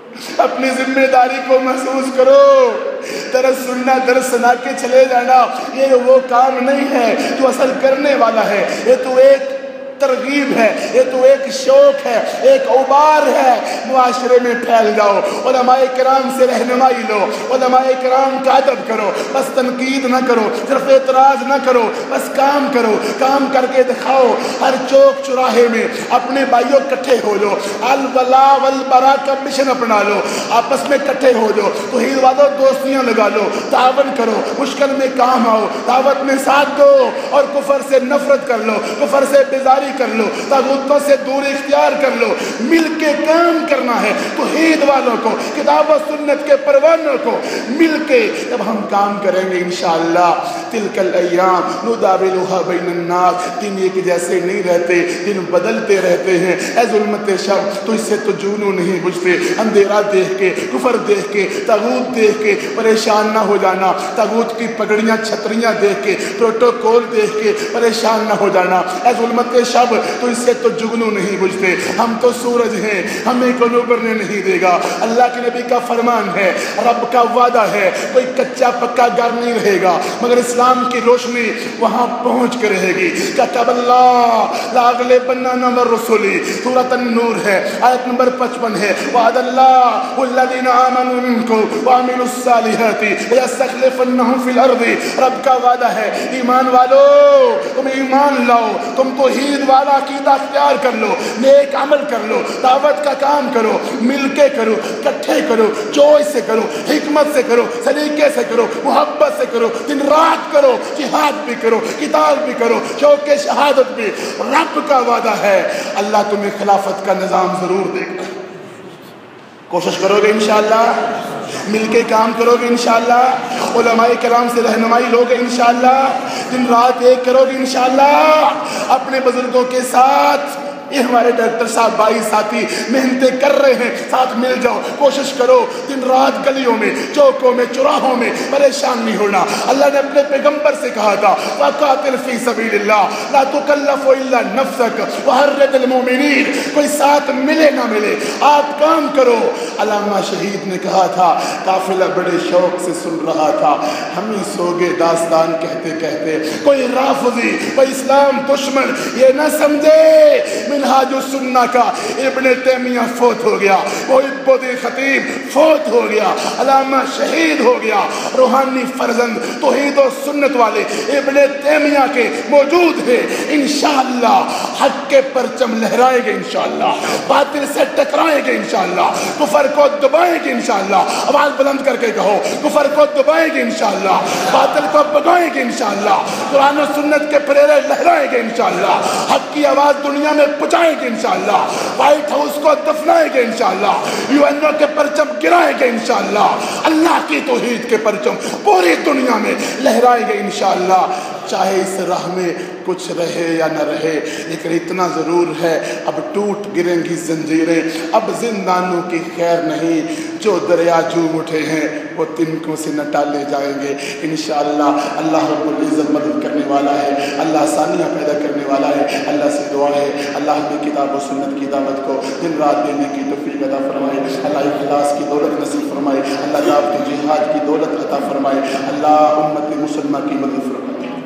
اپنی ذمہ داری کو محسوس کرو. درس سننا، درس سنا کے چلے جانا یہ وہ کام نہیں ہے جو اصل کرنے والا ہے. یہ تو ایک ترغیب ہے، یہ تو ایک شوق ہے، ایک ابار ہے. معاشرے میں پھیل جاؤ، علماء کرام سے رہنمائی لو، علماء کرام کا ادب کرو. بس تنقید نہ کرو، صرف اعتراض نہ کرو، بس کام کرو. کام کر کے دکھاؤ. ہر چوک چراہے میں اپنے بھائیوں اکٹھے ہو جاؤ. الولا والبرا کا مشن اپنا لو، آپس میں اکٹھے ہو جاؤ. توحید والوں دوستیاں لگا لو، تعاون کرو، مشکل میں کام آؤ، دعوت میں ساتھ دو اور کفر سے نفرت کر لو، کفر سے بیزاری کر لو، طاغوتوں سے دوری اختیار کر لو. مل کے کام کرنا ہے. توحید والوں کو، کتاب و سنت کے پروانوں کو مل کے جب ہم کام کریں گے انشاءاللہ. تلک الایام نداولها بین الناس. دن ایک جیسے نہیں رہتے، دن بدلتے رہتے ہیں. اے ظلمت شب، تو اس سے تو جونوں نہیں بجھتے. اندھیرا دیکھ کے، کفر دیکھ کے، طاغوت دیکھ کے پریشان نہ ہو جانا. طاغوت کی پگڑیاں چھتریاں دیکھ کے، پروٹوکول دیکھ کے پریشان نہ ہو جانا. اے ظلمت شب، تو اس سے تو جگنو نہیں بجھتے. ہم تو سورج ہیں، ہمیں کوئی ابھرنے نہیں دے گا. اللہ کے نبی کا فرمان ہے، رب کا وعدہ ہے، کوئی کچا پکا گھر نہیں رہے گا مگر اسلام کی روشنی وہاں پہنچ کے رہے گی. کتب اللہ لاغلبن انا والرسل. سورۃ النور ہے، آیت نمبر 55 ہے. وعد اللہ والذین آمنوا منکم وعملوا الصالحات لیستخلفنہم فی الارض. رب کا وعدہ ہے، ایمان والو تم ایمان لاؤ، تم توحید والا عقیدہ اختیار کر لو، نیک عمل کر لو، دعوت کا کام کرو، مل کے کرو، کٹھے کرو، جوش سے کرو، حکمت سے کرو، سلیقے سے کرو، محبت سے کرو، دن رات کرو، جہاد بھی کرو، قتال بھی کرو، شوق شہادت بھی. رب کا وعدہ ہے اللہ تمہیں خلافت کا نظام ضرور دے گا. کوشش کرو گے انشاءاللہ، مل کے کام کرو گے انشاءاللہ، علماء کرام سے رہنمائی لو گے انشاءاللہ، دن رات ایک کرو گے انشاءاللہ. اپنے بزرگوں کے ساتھ یہ ہمارے ڈاکٹر صاحب بھائی ساتھی محنتیں کر رہے ہیں، ساتھ مل جاؤ، کوشش کرو. دن رات گلیوں میں، چوکوں میں، چوراہوں میں پریشان نہیں ہونا. اللہ نے اپنے پیغمبر سے کہا تھا وَقَاتِلْ فِي سَبِيلِ اللَّهِ لَا تُكَلَّفُ إِلَّا نَفْسَكَ وَحَرِّضِ الْمُؤْمِنِينَ. کوئی ساتھ ملے نہ ملے آپ کام کرو. علامہ شہید نے کہا تھا، قافلہ بڑے شوق سے سن رہا تھا، ہم ہی سو گئے داستان کہتے کہتے. کوئی رافضی، کوئی اسلام دشمن یہ نہ سمجھے منہاج السنہ کا ابن تیمیہ فوت ہو گیا، محب الدین خطیب فوت ہو گیا، علامہ شہید ہو گیا. روحانی فرزند توحید و سنت والے ابن تیمیہ کے موجود ہیں. انشاءاللہ حق کے پرچم لہرائیں گے، انشاءاللہ باطل سے ٹکرائیں گے، انشاءاللہ کفر کو دبائیں گے. انشاءاللہ آواز بلند کر کے کہو، کفر کو دبائیں گے انشاءاللہ، باطل کو بگائیں گے انشاءاللہ، قرآن و سنت کے پریرے لہرائیں گے انشاءاللہ، حق کی آواز دنیا میں پہنچائیں گے انشاءاللہ، وائٹ ہاؤس کو دفنائیں گے انشاءاللہ، یو این او کے پرچم گرائیں گے انشاءاللہ، اللہ کی توحید کے پرچم پوری دنیا میں لہرائیں گے انشاءاللہ. چاہے اس راہ میں کچھ رہے یا نہ رہے، لیکن اتنا ضرور ہے اب ٹوٹ گریں گی زنجیریں، اب زندانوں کی خیر نہیں. جو دریا جوم اٹھے ہیں وہ تنکوں سے نہ ٹالے جائیں گے انشاءاللہ. اللہ رب العزت مدد کرنے والا ہے، اللہ آسانیاں پیدا کرنے والا ہے. اللہ سے دعا ہے اللہ ہمیں کتاب و سنت کی دعوت کو دن رات دینے کی توفیق عطا فرمائے. اللہ اخلاص کی دولت نصیب فرمائے. اللہ دعوت و جہاد کی دولت عطا فرمائے. اللہ امت مسلمہ کی مدد فرمائے.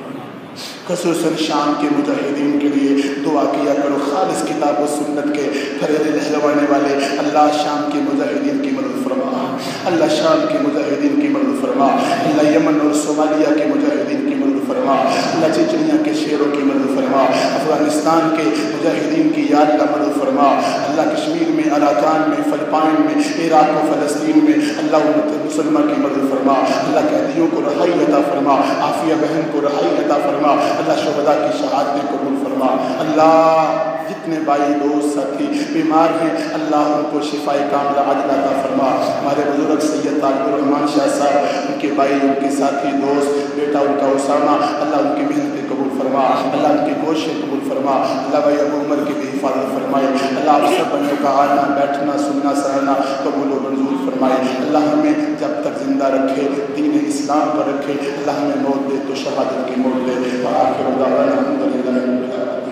خصوصاً شام کے مجاہدین کے لیے دعا کیا کرو، خالص کتاب و سنت کے پھریرے لہروانے والے. اللہ شام کے مجاہدین کی مدد فرما، اللہ شام کے مجاہدین کی مدد فرما، اللہ یمن اور صومالیہ کے مجاہدین کی مدد فرما، اللہ چچنیا کے شیروں کی مدد فرما، افغانستان کے مجاہدین کی یا اللہ مدد فرما. اللہ کشمیر میں، اراکان میں، فلپائن میں، عراق و فلسطین میں اللہ امت مسلمہ کی مدد فرما. اللہ قیدیوں کو رہائی عطا فرما، عافیہ بہن کو رہائی عطا فرما. اللہ شہداء کی شہادتیں قبول فرما. اللہ جتنے بھائی دوست ساتھی بیمار ہیں اللہ ان کو شفائے کاملہ عاجلہ عطا فرما. ہمارے بزرگ سید طالب الرحمان شاہ صاحب، ان کے بھائی، ان کے ساتھی دوست، بیٹا ان کا اسامہ، اللہ ان کی محنتیں قبول فرما. اللہ ان کی کوششیں قبول فرما. اللہ بھائی ابو عمر کی بھی حفاظت فرمائے. اللہ آپ سب بندوں کا آنا بیٹھنا سننا سہنا قبول و منظور فرمائے. اللہ ہمیں جب تک زندہ رکھے، دین اسلام پر رکھے. اللہ ہمیں موت دے تو شہادت کی موت دے. وآخر دعوانا الحمدللہ رب العالمین.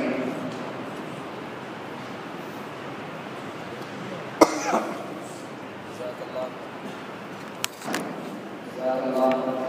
یا اللہ